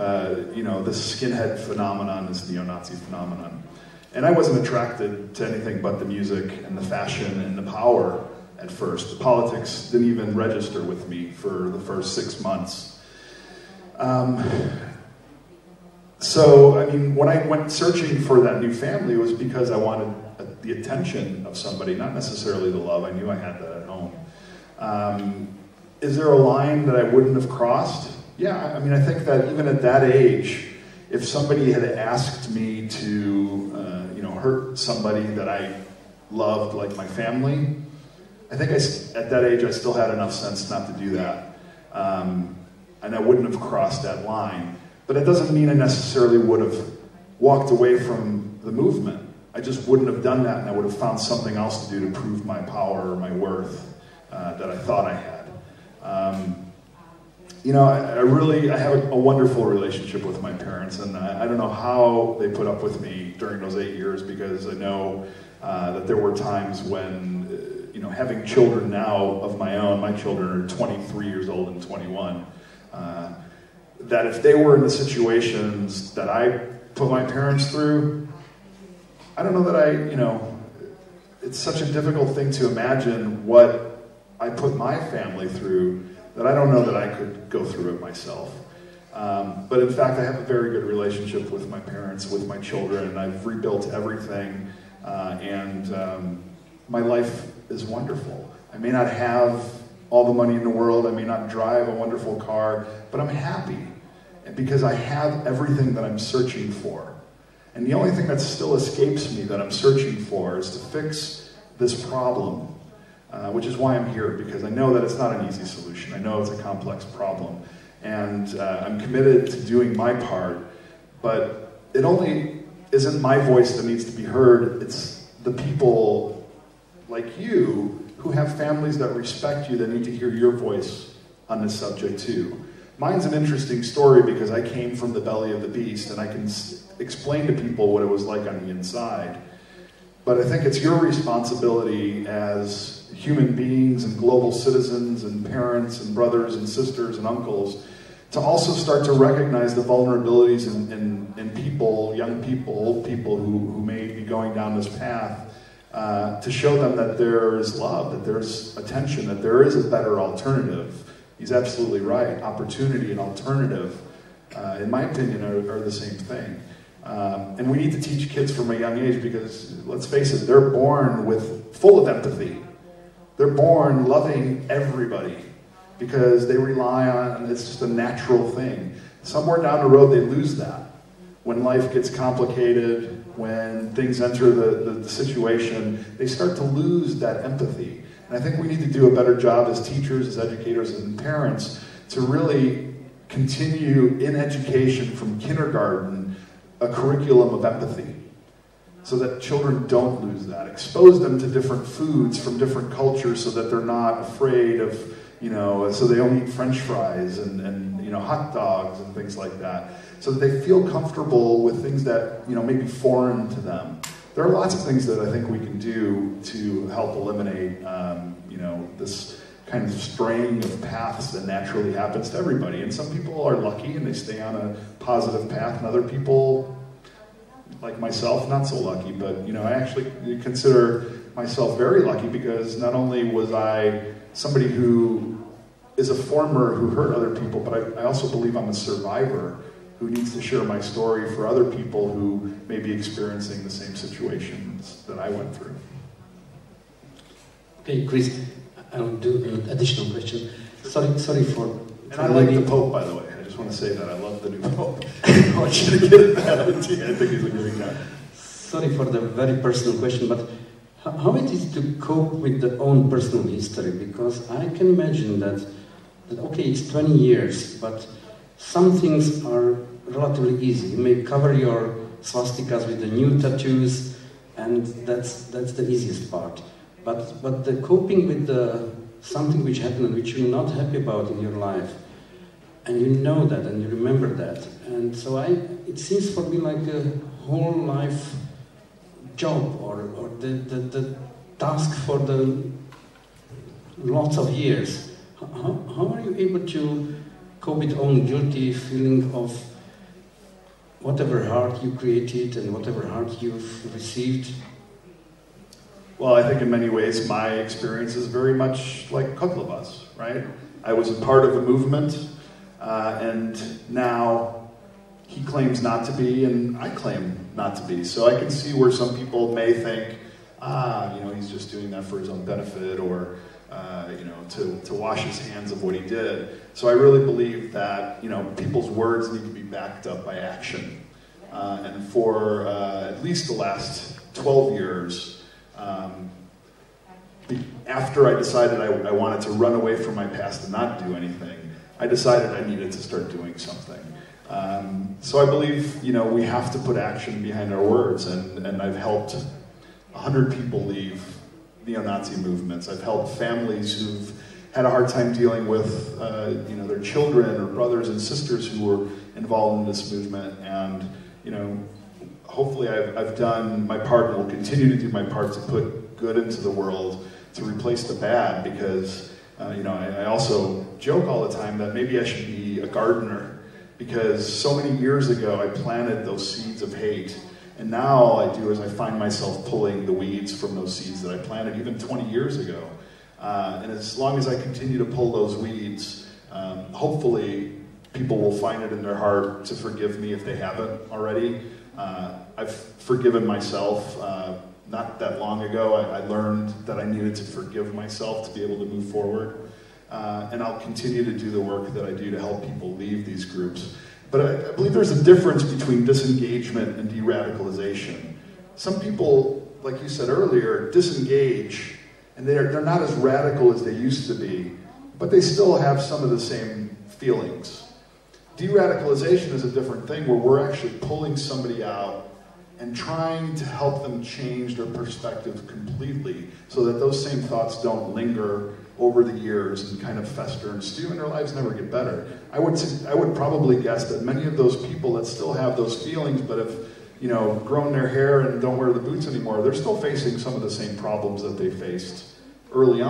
this skinhead phenomenon, this neo-Nazi phenomenon. And I wasn't attracted to anything but the music and the fashion and the power at first. The politics didn't even register with me for the first 6 months. So, I mean, when I went searching for that new family, it was because I wanted the attention of somebody, not necessarily the love. I knew I had that at home. Is there a line that I wouldn't have crossed? Yeah, I mean, I think that even at that age, if somebody had asked me to, hurt somebody that I loved, like my family, I think at that age I still had enough sense not to do that. And I wouldn't have crossed that line. But it doesn't mean I necessarily would have walked away from the movement. I just wouldn't have done that, and I would have found something else to do to prove my power or my worth that I thought I had. I have a wonderful relationship with my parents, and I don't know how they put up with me during those 8 years, because I know that there were times when, having children now of my own, my children are 23 years old and 21, that if they were in the situations that I put my parents through, I don't know that it's such a difficult thing to imagine what I put my family through, that I don't know that I could go through it myself. But in fact, I have a very good relationship with my parents, with my children, and I've rebuilt everything, and my life is wonderful. I may not have all the money in the world, I may not drive a wonderful car, but I'm happy, because I have everything that I'm searching for. And the only thing that still escapes me that I'm searching for is to fix this problem. Which is why I'm here, because I know that it's not an easy solution. I know it's a complex problem. And I'm committed to doing my part, but it only isn't my voice that needs to be heard. It's the people like you who have families that respect you that need to hear your voice on this subject too. Mine's an interesting story because I came from the belly of the beast, and I can explain to people what it was like on the inside. But I think it's your responsibility as human beings and global citizens and parents and brothers and sisters and uncles to also start to recognize the vulnerabilities in people, young people, old people who may be going down this path, to show them that there is love, that there's attention, that there is a better alternative. He's absolutely right. Opportunity and alternative, in my opinion, are the same thing. And we need to teach kids from a young age because, let's face it, they're born full of empathy. They're born loving everybody because they rely on, it's just a natural thing. Somewhere down the road they lose that. When life gets complicated, when things enter the situation, they start to lose that empathy. And I think we need to do a better job as teachers, as educators, and parents to really continue in education from kindergarten a curriculum of empathy so that children don't lose that. Expose them to different foods from different cultures so that they're not afraid of, so they don't eat French fries and hot dogs and things like that. So that they feel comfortable with things that, may be foreign to them. There are lots of things that I think we can do to help eliminate, this kind of straying of paths that naturally happens to everybody. And some people are lucky and they stay on a positive path, and other people, like myself, not so lucky. But, I actually consider myself very lucky because not only was I somebody who is a former who hurt other people, but I also believe I'm a survivor who needs to share my story for other people who may be experiencing the same situations that I went through. Okay, Chris, I'll do an additional question. Sorry for... And I like the Pope, by the way. I just want to say that. I love the new Pope. I want you to get that out. I think he's a great guy. Sorry for the very personal question, but how it is to cope with the own personal history? Because I can imagine that okay, it's 20 years, but some things are relatively easy. You may cover your swastikas with the new tattoos, and that's the easiest part. But the coping with something which happened and which you're not happy about in your life, and you know that and you remember that, and so it seems for me like a whole life job or the task for the lots of years. How are you able to cope with own guilty feeling of whatever hurt you created and whatever hurt you've received? Well, I think in many ways my experience is very much like a couple of us, right? I was a part of a movement, and now he claims not to be, and I claim not to be. So I can see where some people may think, he's just doing that for his own benefit, or to wash his hands of what he did. So I really believe that, people's words need to be backed up by action. And for at least the last 12 years, after I decided I wanted to run away from my past and not do anything, I decided I needed to start doing something. So I believe, we have to put action behind our words, and I've helped 100 people leave neo-Nazi movements. I've helped families who've had a hard time dealing with, their children or brothers and sisters who were involved in this movement, and, hopefully I've done my part and will continue to do my part to put good into the world, to replace the bad, because, I also joke all the time that maybe I should be a gardener, because so many years ago I planted those seeds of hate, and now all I do is I find myself pulling the weeds from those seeds that I planted even 20 years ago. And as long as I continue to pull those weeds, hopefully people will find it in their heart to forgive me if they haven't already. I've forgiven myself. Not that long ago, I learned that I needed to forgive myself to be able to move forward. And I'll continue to do the work that I do to help people leave these groups. But I believe there's a difference between disengagement and de-radicalization. Some people, like you said earlier, disengage, and they're not as radical as they used to be, but they still have some of the same feelings. De-radicalization is a different thing, where we're actually pulling somebody out and trying to help them change their perspective completely so that those same thoughts don't linger over the years and kind of fester and stew, and their lives never get better. I would probably guess that many of those people that still have those feelings but have, grown their hair and don't wear the boots anymore, they're still facing some of the same problems that they faced early on.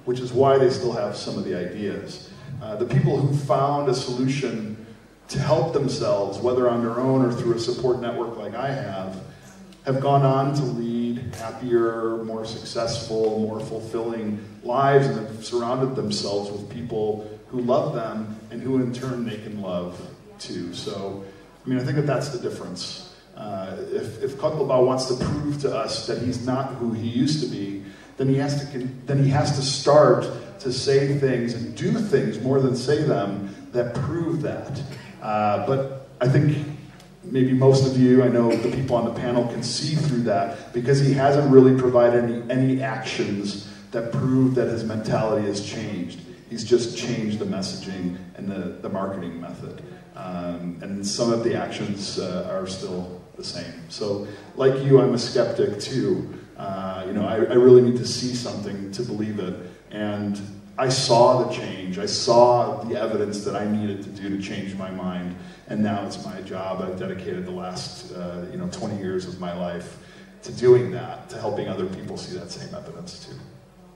which is why they still have some of the ideas. The people who found a solution to help themselves, whether on their own or through a support network like I have gone on to lead happier, more successful, more fulfilling lives, and have surrounded themselves with people who love them and who in turn they can love too. So, I mean, I think that that's the difference. If Kotleba wants to prove to us that he's not who he used to be, then he has to start to say things and do things more than say them that prove that. But I think maybe most of you, I know the people on the panel can see through that because he hasn't really provided any actions that prove that his mentality has changed. He's just changed the messaging and the marketing method. And some of the actions are still the same. So like you, I'm a skeptic too. I really need to see something to believe it. And I saw the change. I saw the evidence that I needed to do to change my mind. And now it's my job. I've dedicated the last 20 years of my life to doing that, to helping other people see that same evidence too.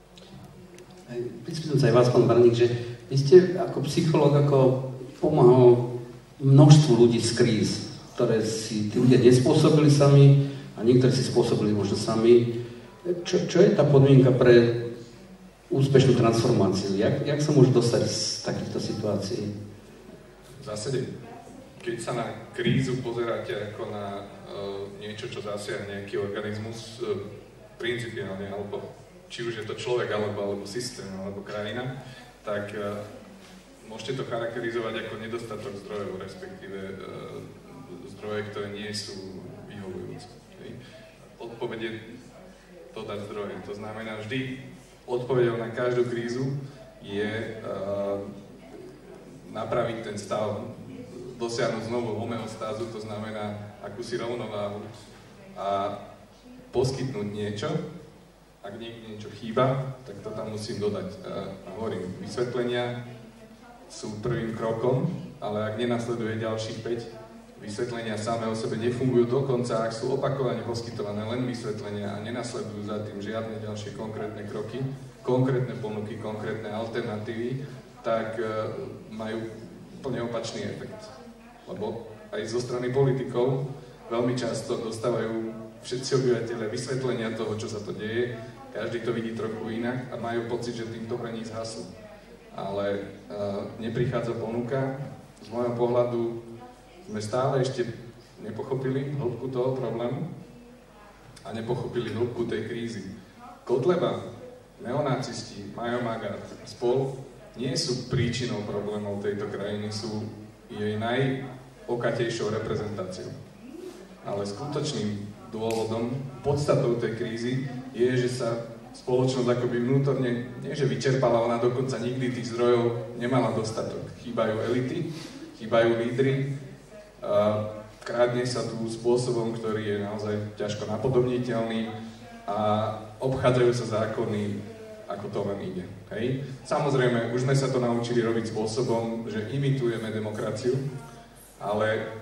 Pýtam sa aj vás, pán Barník, že vy ste ako psychológ pomáhal množstvu ľudí z kríz, ktoré si tí ľudia nespôsobili sami a niektorí si spôsobili možno sami. Čo je tá podmienka pre úspešnú transformáciu? Jak sa môže dostať z takýchto situácií? V zásade, keď sa na krízu pozeráte ako na niečo, čo zasiahne nejaký organizmus principiálne, alebo či už je to človek, alebo systém, alebo krajina, tak môžete to charakterizovať ako nedostatok zdrojov, respektíve zdroje, ktoré nie sú vyhovujúce. Odpoveď je dodať zdroje. To znamená, vždy odpoveďou na každú krízu je napraviť ten stav, dosiahnuť znovu homeostázu, to znamená akúsi rovnováhu a poskytnúť niečo. Ak niekde niečo chýba, tak to tam musím dodať. Hovorím, vysvetlenia sú prvým krokom, ale ak nenasleduje ďalších 5, vysvetlenia samé o sebe nefungujú dokonca, ak sú opakovane poskytované len vysvetlenia a nenasledujú za tým žiadne ďalšie konkrétne kroky, konkrétne ponuky, konkrétne alternatívy, tak majú úplne opačný efekt. Lebo aj zo strany politikov veľmi často dostávajú všetci obyvateľe vysvetlenia toho, čo sa to deje, každý to vidí trochu inak a majú pocit, že tým dobre ní zhaslo. Ale neprichádza ponuka. Z môjho pohľadu sme stále ešte nepochopili hĺbku toho problému a nepochopili hĺbku tej krízy. Kotleba, neonacisti, Majo Magát, spol nie sú príčinou problémov tejto krajiny, sú jej najokatejšou reprezentáciou. Ale skutočným dôvodom, podstatou tej krízy je, že sa spoločnosť akoby vnútorne, nie že vyčerpala, ona dokonca nikdy tých zdrojov nemala dostatok. Chýbajú elity, chýbajú lídri, krádne sa tu spôsobom, ktorý je naozaj ťažko napodobniteľný a obchádzajú sa zákony, ako to len ide. Hej? Samozrejme, už sme sa to naučili robiť spôsobom, že imitujeme demokraciu, ale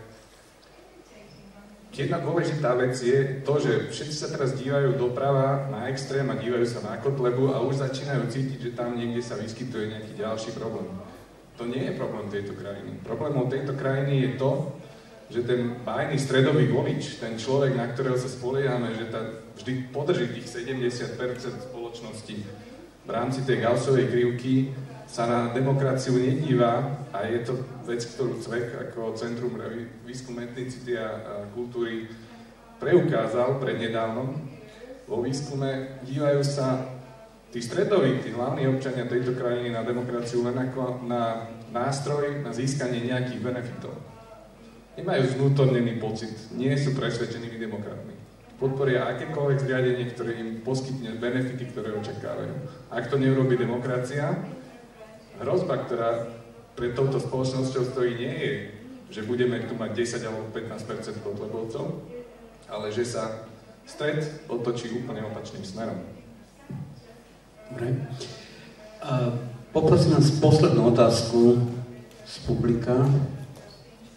jedna dôležitá vec je to, že všetci sa teraz dívajú doprava na extrém a dívajú sa na Kotlebu a už začínajú cítiť, že tam niekde sa vyskytuje nejaký ďalší problém. To nie je problém tejto krajiny. Problémom tejto krajiny je to, že ten bájny stredový volič, ten človek, na ktorého sa spoliehame, že vždy podrží tých 70% spoločnosti v rámci tej Gaussovej krivky, sa na demokraciu nedíva a je to vec, ktorú CVEK ako Centrum pre výskum etnicity a kultúry preukázal prednedávnom. Vo výskume dívajú sa tí stredoví, tí hlavní občania tejto krajiny na demokraciu len ako na nástroj na získanie nejakých benefitov. Nemajú zvnútornený pocit, nie sú presvedčenými demokratmi. Podporia akékoľvek zriadenie, ktoré im poskytne benefity, ktoré očakávajú. Ak to neurobí demokracia, hrozba, ktorá pred touto spoločnosťou stojí, nie je, že budeme tu mať 10 alebo 15% kotlebovcov, ale že sa stred otočí úplne opačným smerom. Dobre. Poprosím vás poslednú otázku z publika.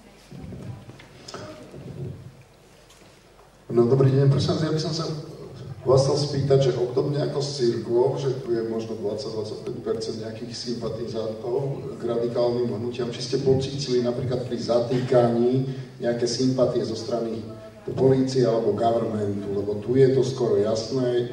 No, dobrý deň, prosím vás, ja by som sa vás chcel spýtať, že obdobne ako s cirkvou, že tu je možno 20-25% nejakých sympatizantov k radikálnym hnutiam, či ste pocítili napríklad pri zatýkaní nejaké sympatie zo strany polície alebo governmentu, lebo tu je to skoro jasné,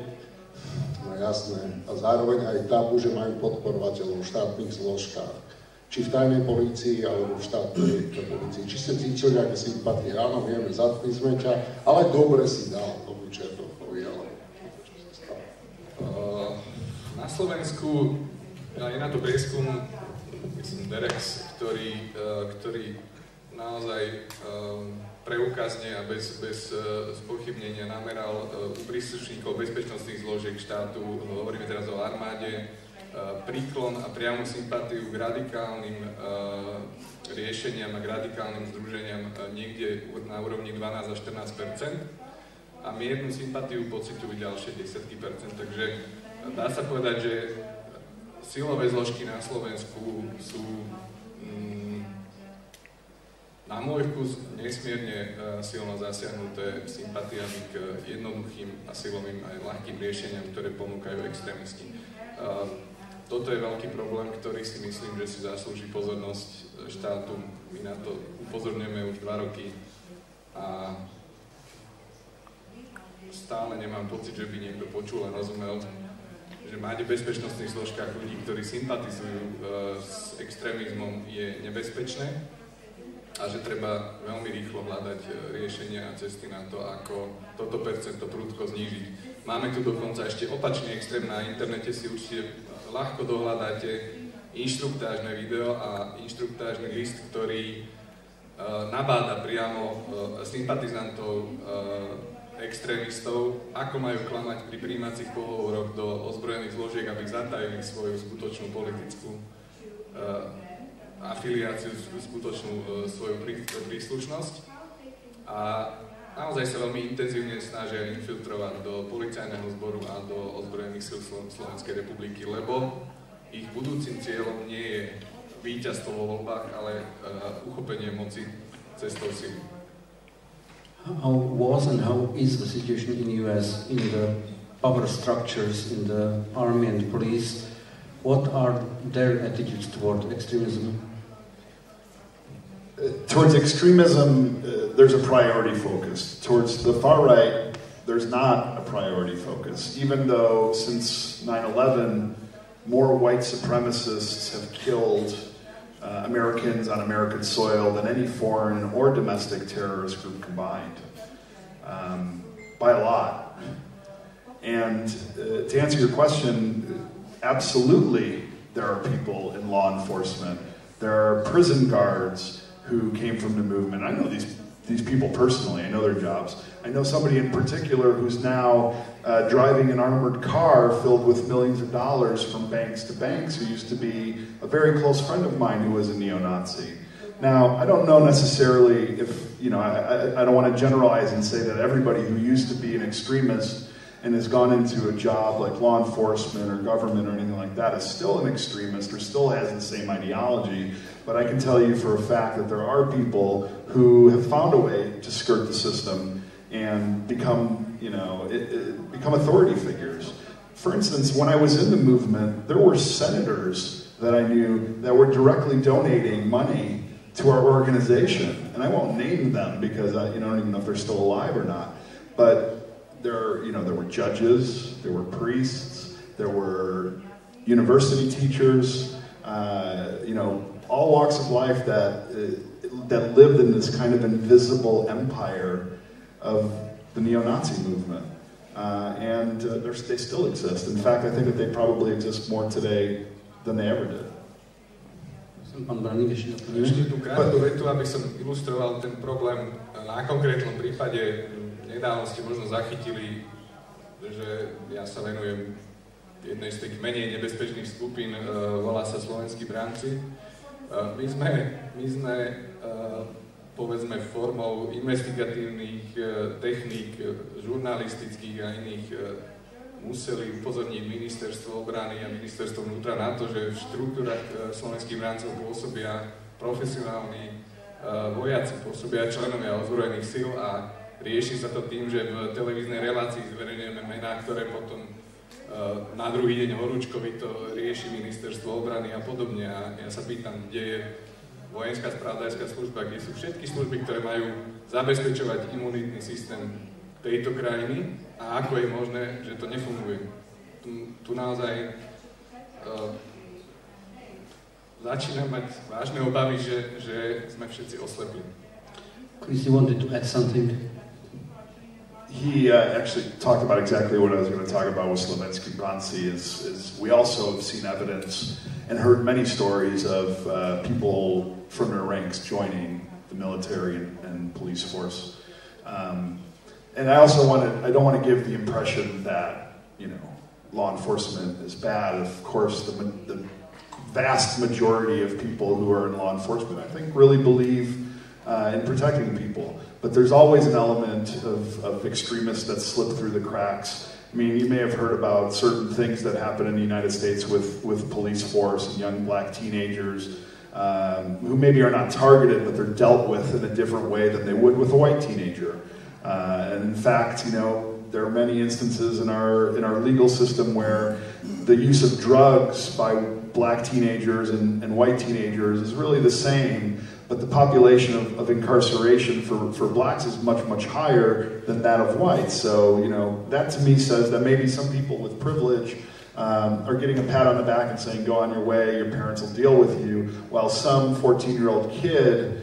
a zároveň aj tabu, že majú podporovateľov v štátnych zložkách, či v tajnej polícii alebo v štátnej polícii. Či ste cítili nejaké sympatie? Áno, vieme, zatkli sme ťa, ale dobre si dal tomu Černochovi, ale na Slovensku je na to prieskum, myslím, Derex, ktorý naozaj preukazne a bez spochybnenia nameral u príslušníkov bezpečnostných zložiek štátu, hovoríme teraz o armáde, príklon a priamu sympatiu k radikálnym riešeniam a k radikálnym združeniam niekde na úrovni 12 až 14% a miernu sympatiu pociťujú ďalšie 10%. Takže dá sa povedať, že silové zložky na Slovensku sú na môj vkus nesmierne silno zasiahnuté sympatiami k jednoduchým a silovým aj ľahkým riešeniam, ktoré ponúkajú extrémisti. Toto je veľký problém, ktorý si myslím, že si zaslúži pozornosť štátu. My na to upozorňujeme už 2 roky a stále nemám pocit, že by niekto počul a rozumel, že máte v bezpečnostných zložkách ľudí, ktorí sympatizujú s extrémizmom, je nebezpečné a že treba veľmi rýchlo hľadať riešenia a cesty na to, ako toto percento prudko znížiť. Máme tu dokonca ešte opačný extrém, na internete si určite ľahko dohľadáte inštruktážne video a inštruktážny list, ktorý nabáda priamo sympatizantov extrémistov, ako majú klamať pri prijímacích pohovoroch do ozbrojených zložiek, aby zatajili svoju skutočnú politickú afiliáciu, skutočnú svoju príslušnosť. A naozaj sa veľmi intenzívne snažia infiltrovať do policajného zboru a do ozbrojených síl Slovenskej republiky, lebo ich budúcim cieľom nie je víťazstvo vo voľbách, ale uchopenie moci cestou síly. How was and how is the situation in the US, in the power structures, in the army and police? What are their attitudes toward extremism? Towards extremism, there's a priority focus. Towards the far right, there's not a priority focus. Even though since 9/11, more white supremacists have killed Americans on American soil than any foreign or domestic terrorist group combined, by a lot. And to answer your question, absolutely there are people in law enforcement. There are prison guards who came from the movement. I know these people personally, I know their jobs. I know somebody in particular who's now driving an armored car filled with millions of dollars from banks to banks, who used to be a very close friend of mine who was a neo-Nazi. Now, I don't know necessarily if, I don't want to generalize and say that everybody who used to be an extremist and has gone into a job like law enforcement or government or anything like that is still an extremist or still has the same ideology. But I can tell you for a fact that there are people who have found a way to skirt the system and become authority figures. For instance, when I was in the movement, there were senators that I knew that were directly donating money to our organization. And I won't name them because I don't even know if they're still alive or not. But there were judges, there were priests, there were university teachers, all walks of life that lived in this kind of invisible empire of the neo-Nazi movement. They still exist. In fact, I think that they probably exist more today than they ever did. Ešte tú krátku vetu, aby som ilustroval ten problém na konkrétnom prípade. Nedávno ste možno zachytili, že ja sa venujem jednej z tých menej nebezpečných skupín, volá sa Slovenskí bránci. My sme povedzme formou investigatívnych techník, žurnalistických a iných museli upozorniť Ministerstvo obrany a Ministerstvo vnútra na to, že v štruktúrach Slovenských bráncov pôsobia profesionálni vojaci, pôsobia členovia ozbrojených síl a rieši sa to tým, že v televíznej relácii zverejňujeme mená, ktoré potom na druhý deň horúčkovi to rieši ministerstvo obrany a podobne. A ja sa pýtam, kde je vojenská spravodajská služba, kde sú všetky služby, ktoré majú zabezpečovať imunitný systém tejto krajiny a ako je možné, že to nefunguje. Tu naozaj začínam mať vážne obavy, že sme všetci oslepí. Chris, you wanted to add something? He actually talked about exactly what I was going to talk about with Slovensky Banci is we also have seen evidence and heard many stories of people from their ranks joining the military and police force. And I don't want to give the impression that, law enforcement is bad. Of course, the vast majority of people who are in law enforcement, I think, really believe in protecting people. But there's always an element of extremists that slip through the cracks. I mean, you may have heard about certain things that happen in the United States with police force and young black teenagers who maybe are not targeted, but they're dealt with in a different way than they would with a white teenager. And in fact, there are many instances in our legal system where the use of drugs by black teenagers and white teenagers is really the same, but the population of incarceration for blacks is much, much higher than that of whites. So, that to me says that maybe some people with privilege are getting a pat on the back and saying, go on your way, your parents will deal with you, while some 14-year-old kid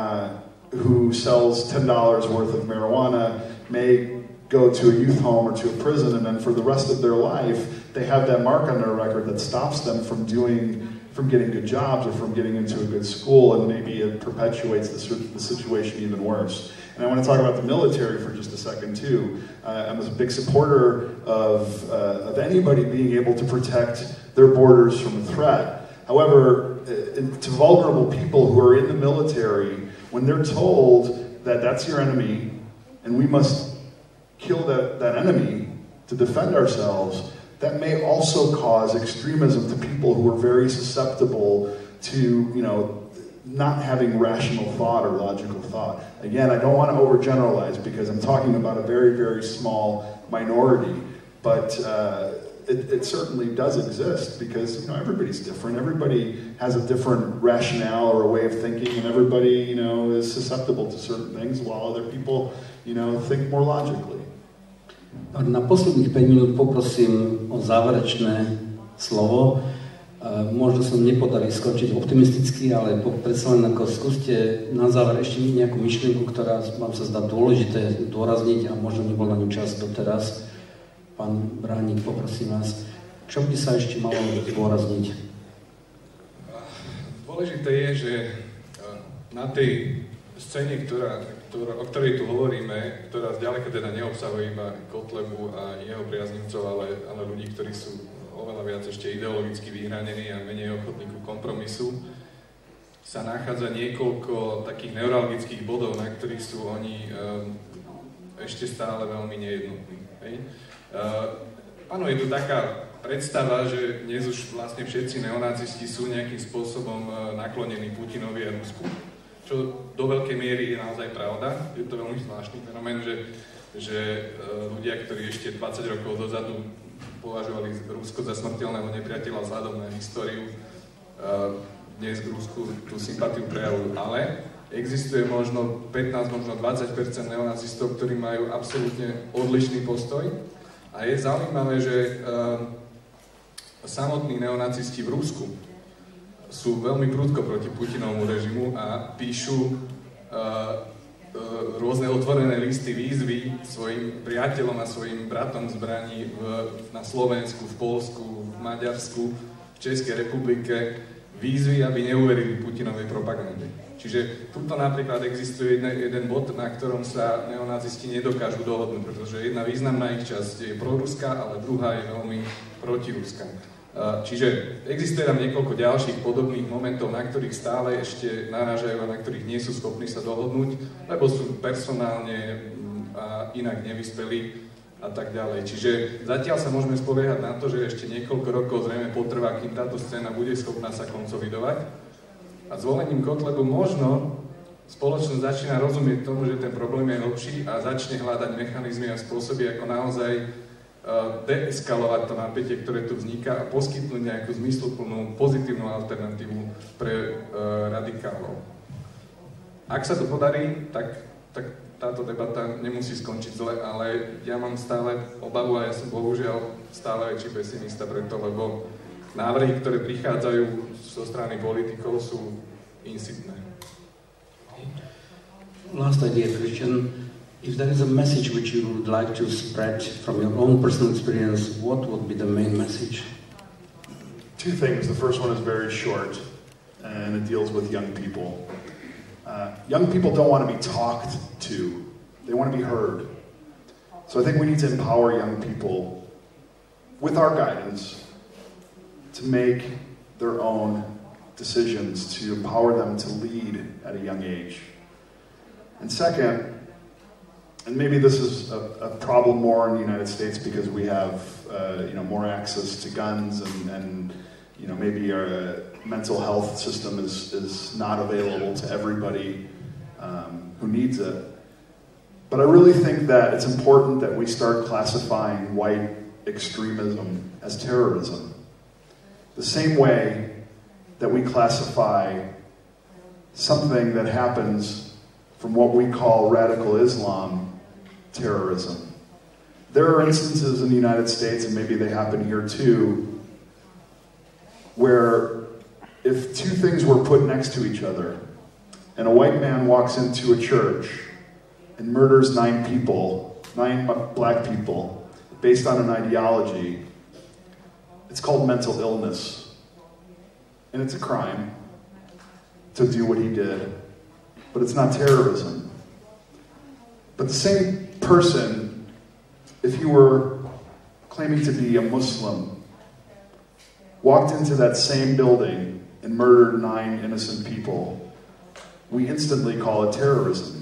who sells $10 worth of marijuana may go to a youth home or to a prison, and then for the rest of their life, they have that mark on their record that stops them from getting good jobs or from getting into a good school, and maybe it perpetuates the situation even worse. And I want to talk about the military for just a second too. I'm a big supporter of anybody being able to protect their borders from a threat. However, to vulnerable people who are in the military, when they're told that that's your enemy and we must kill that enemy to defend ourselves, that may also cause extremism to people who are very susceptible to, not having rational thought or logical thought. Again, I don't want to overgeneralize because I'm talking about a very, very small minority, but it certainly does exist because, everybody's different. Everybody has a different rationale or a way of thinking, and everybody, is susceptible to certain things while other people, think more logically. Na posledných 5 minút poprosím o záverečné slovo. Možno sa nepodarí skočiť optimisticky, ale predsa len ako skúste na záver ešte nejakú myšlienku, ktorá vám sa zdá dôležité dôrazniť a možno nebol na ňu čas doteraz. Pán Bránik, poprosím vás, čo by sa ešte malo zdôrazniť? Dôležité je, že na tej scéne, o ktorej tu hovoríme, ktorá zďaleka teda neobsahuje iba Kotlebu a jeho priaznivcov, ale ľudí, ktorí sú oveľa viac ešte ideologicky vyhranení a menej ochotní ku kompromisu, sa nachádza niekoľko takých neuralgických bodov, na ktorých sú oni ešte stále veľmi nejednotní. Panuje tu taká predstava, že dnes už vlastne všetci neonacisti sú nejakým spôsobom naklonení Putinovi a Rusku, čo do veľkej miery je naozaj pravda. Je to veľmi zvláštny fenomén, že ľudia, ktorí ešte 20 rokov dozadu považovali Rusko za smrteľného nepriateľa vzhľadom na históriu, dnes k Rusku tú sympatiu prejavujú. Ale existuje možno 15, možno 20% neonacistov, ktorí majú absolútne odlišný postoj. A je zaujímavé, že samotní neonacisti v Rusku sú veľmi prudko proti Putinovmu režimu a píšu rôzne otvorené listy výzvy svojim priateľom a svojim bratom zbraní na Slovensku, v Poľsku, v Maďarsku, v Českej republike, výzvy, aby neuverili Putinovej propagande. Čiže tuto napríklad existuje jeden bod, na ktorom sa neonacisti nedokážu dohodnúť, pretože jedna významná ich časť je proruská, ale druhá je veľmi protiruská. Čiže existuje tam niekoľko ďalších podobných momentov, na ktorých stále ešte narážajú a na ktorých nie sú schopní sa dohodnúť, lebo sú personálne a inak nevyspelí a tak ďalej. Čiže zatiaľ sa môžeme spoliehať na to, že ešte niekoľko rokov zrejme potrvá, kým táto scéna bude schopná sa konsolidovať. A zvolením Kotlebu možno spoločnosť začína rozumieť tomu, že ten problém je hlbší a začne hľadať mechanizmy a spôsoby, ako naozaj deeskalovať to napätie, ktoré tu vzniká a poskytnúť nejakú zmysluplnú, pozitívnu alternatívu pre radikálov. Ak sa to podarí, tak táto debata nemusí skončiť zle, ale ja mám stále obavu a ja som bohužiaľ stále väčší pesimista preto, lebo návrhy, ktoré prichádzajú zo strany politikov, sú insitné. Last idea, Christian. If there is a message which you would like to spread from your own personal experience, what would be the main message? Two things. The first one is very short, and it deals with young people. Young people don't want to be talked to. They want to be heard. So I think we need to empower young people with our guidance to make their own decisions, to empower them to lead at a young age. And second, and maybe this is a problem more in the United States because we have more access to guns and maybe our mental health system is not available to everybody who needs it. But I really think that it's important that we start classifying white extremism as terrorism. The same way that we classify something that happens from what we call radical Islam terrorism. There are instances in the United States, and maybe they happen here too, where if two things were put next to each other, and a white man walks into a church and murders 9 black people, based on an ideology, it's called mental illness. And it's a crime to do what he did, but it's not terrorism. But the same person, if he were claiming to be a Muslim, walked into that same building and murdered 9 innocent people, we instantly call it terrorism.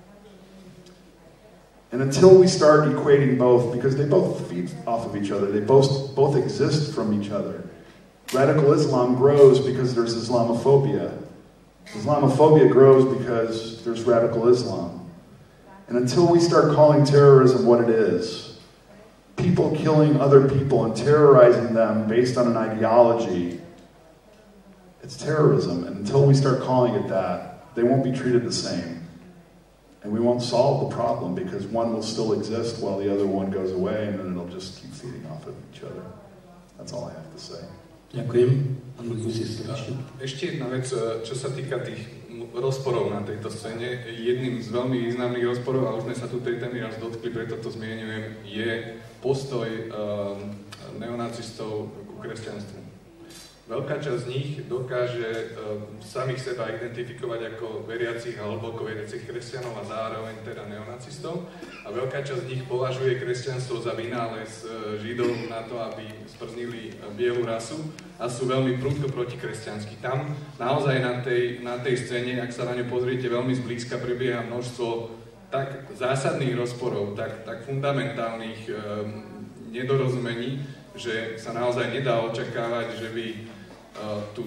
And until we start equating both, because they both feed off of each other, they both exist from each other. Radical Islam grows because there's Islamophobia. Islamophobia grows because there's radical Islam. And until we start calling terrorism what it is, people killing other people and terrorizing them based on an ideology, it's terrorism. And until we start calling it that, they won't be treated the same. And we won't solve the problem because one will still exist while the other one goes away, and then it'll just keep feeding off of each other. That's all I have to say. Ďakujem. Ešte jedna vec, čo sa týka tých rozporov na tejto scéne. Jedným z veľmi významných rozporov, a už sme sa tu tej témy raz dotkli, preto to zmieňujem, je postoj neonacistov ku kresťanstvu. Veľká časť z nich dokáže samých seba identifikovať ako veriacich a hlboko veriacich kresťanov a zároveň teda neonacistov. A veľká časť z nich považuje kresťanstvo za vynález Židov na to, aby sprznili bielu rasu a sú veľmi prudko protikresťanskí. Tam naozaj na tej scéne, ak sa na ňu pozriete veľmi zblízka, prebieha množstvo tak zásadných rozporov, tak fundamentálnych nedorozumení, že sa naozaj nedá očakávať, že by tu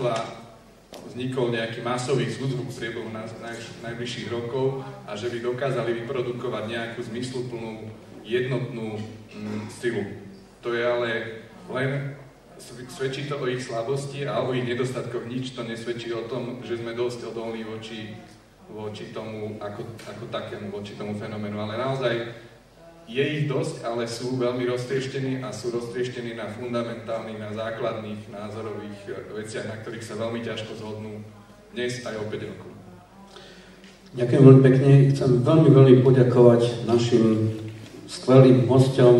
vznikol nejaký masový súdruh v priebehu najbližších rokov a že by dokázali vyprodukovať nejakú zmysluplnú, jednotnú silu. To je ale len, svedčí to o ich slabosti a o ich nedostatkoch, nič to nesvedčí o tom, že sme dosť odolní voči tomu, ako takému, voči tomu fenoménu, ale naozaj je ich dosť, ale sú veľmi roztrieštení a sú roztrieštení na fundamentálnych, na základných názorových veciach, na ktorých sa veľmi ťažko zhodnú dnes aj o 5 rokov. Ďakujem veľmi pekne. Chcem veľmi poďakovať našim skvelým hosťom,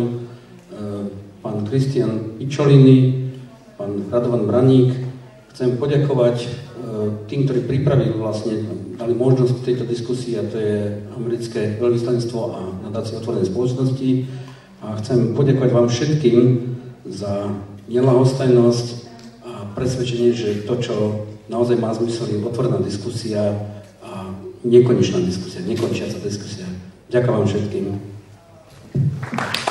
pán Kristian Picciolini, pán Radovan Braník. Chcem poďakovať tým, ktorí pripravili dali možnosť tejto diskusii, a to je americké veľvyslanectvo a nadácia otvorenej spoločnosti. A chcem poďakovať vám všetkým za neľahostajnosť a presvedčenie, že to, čo naozaj má zmysel, je otvorená diskusia a nekonečná diskusia, nekončiaca diskusia. Ďakujem vám všetkým.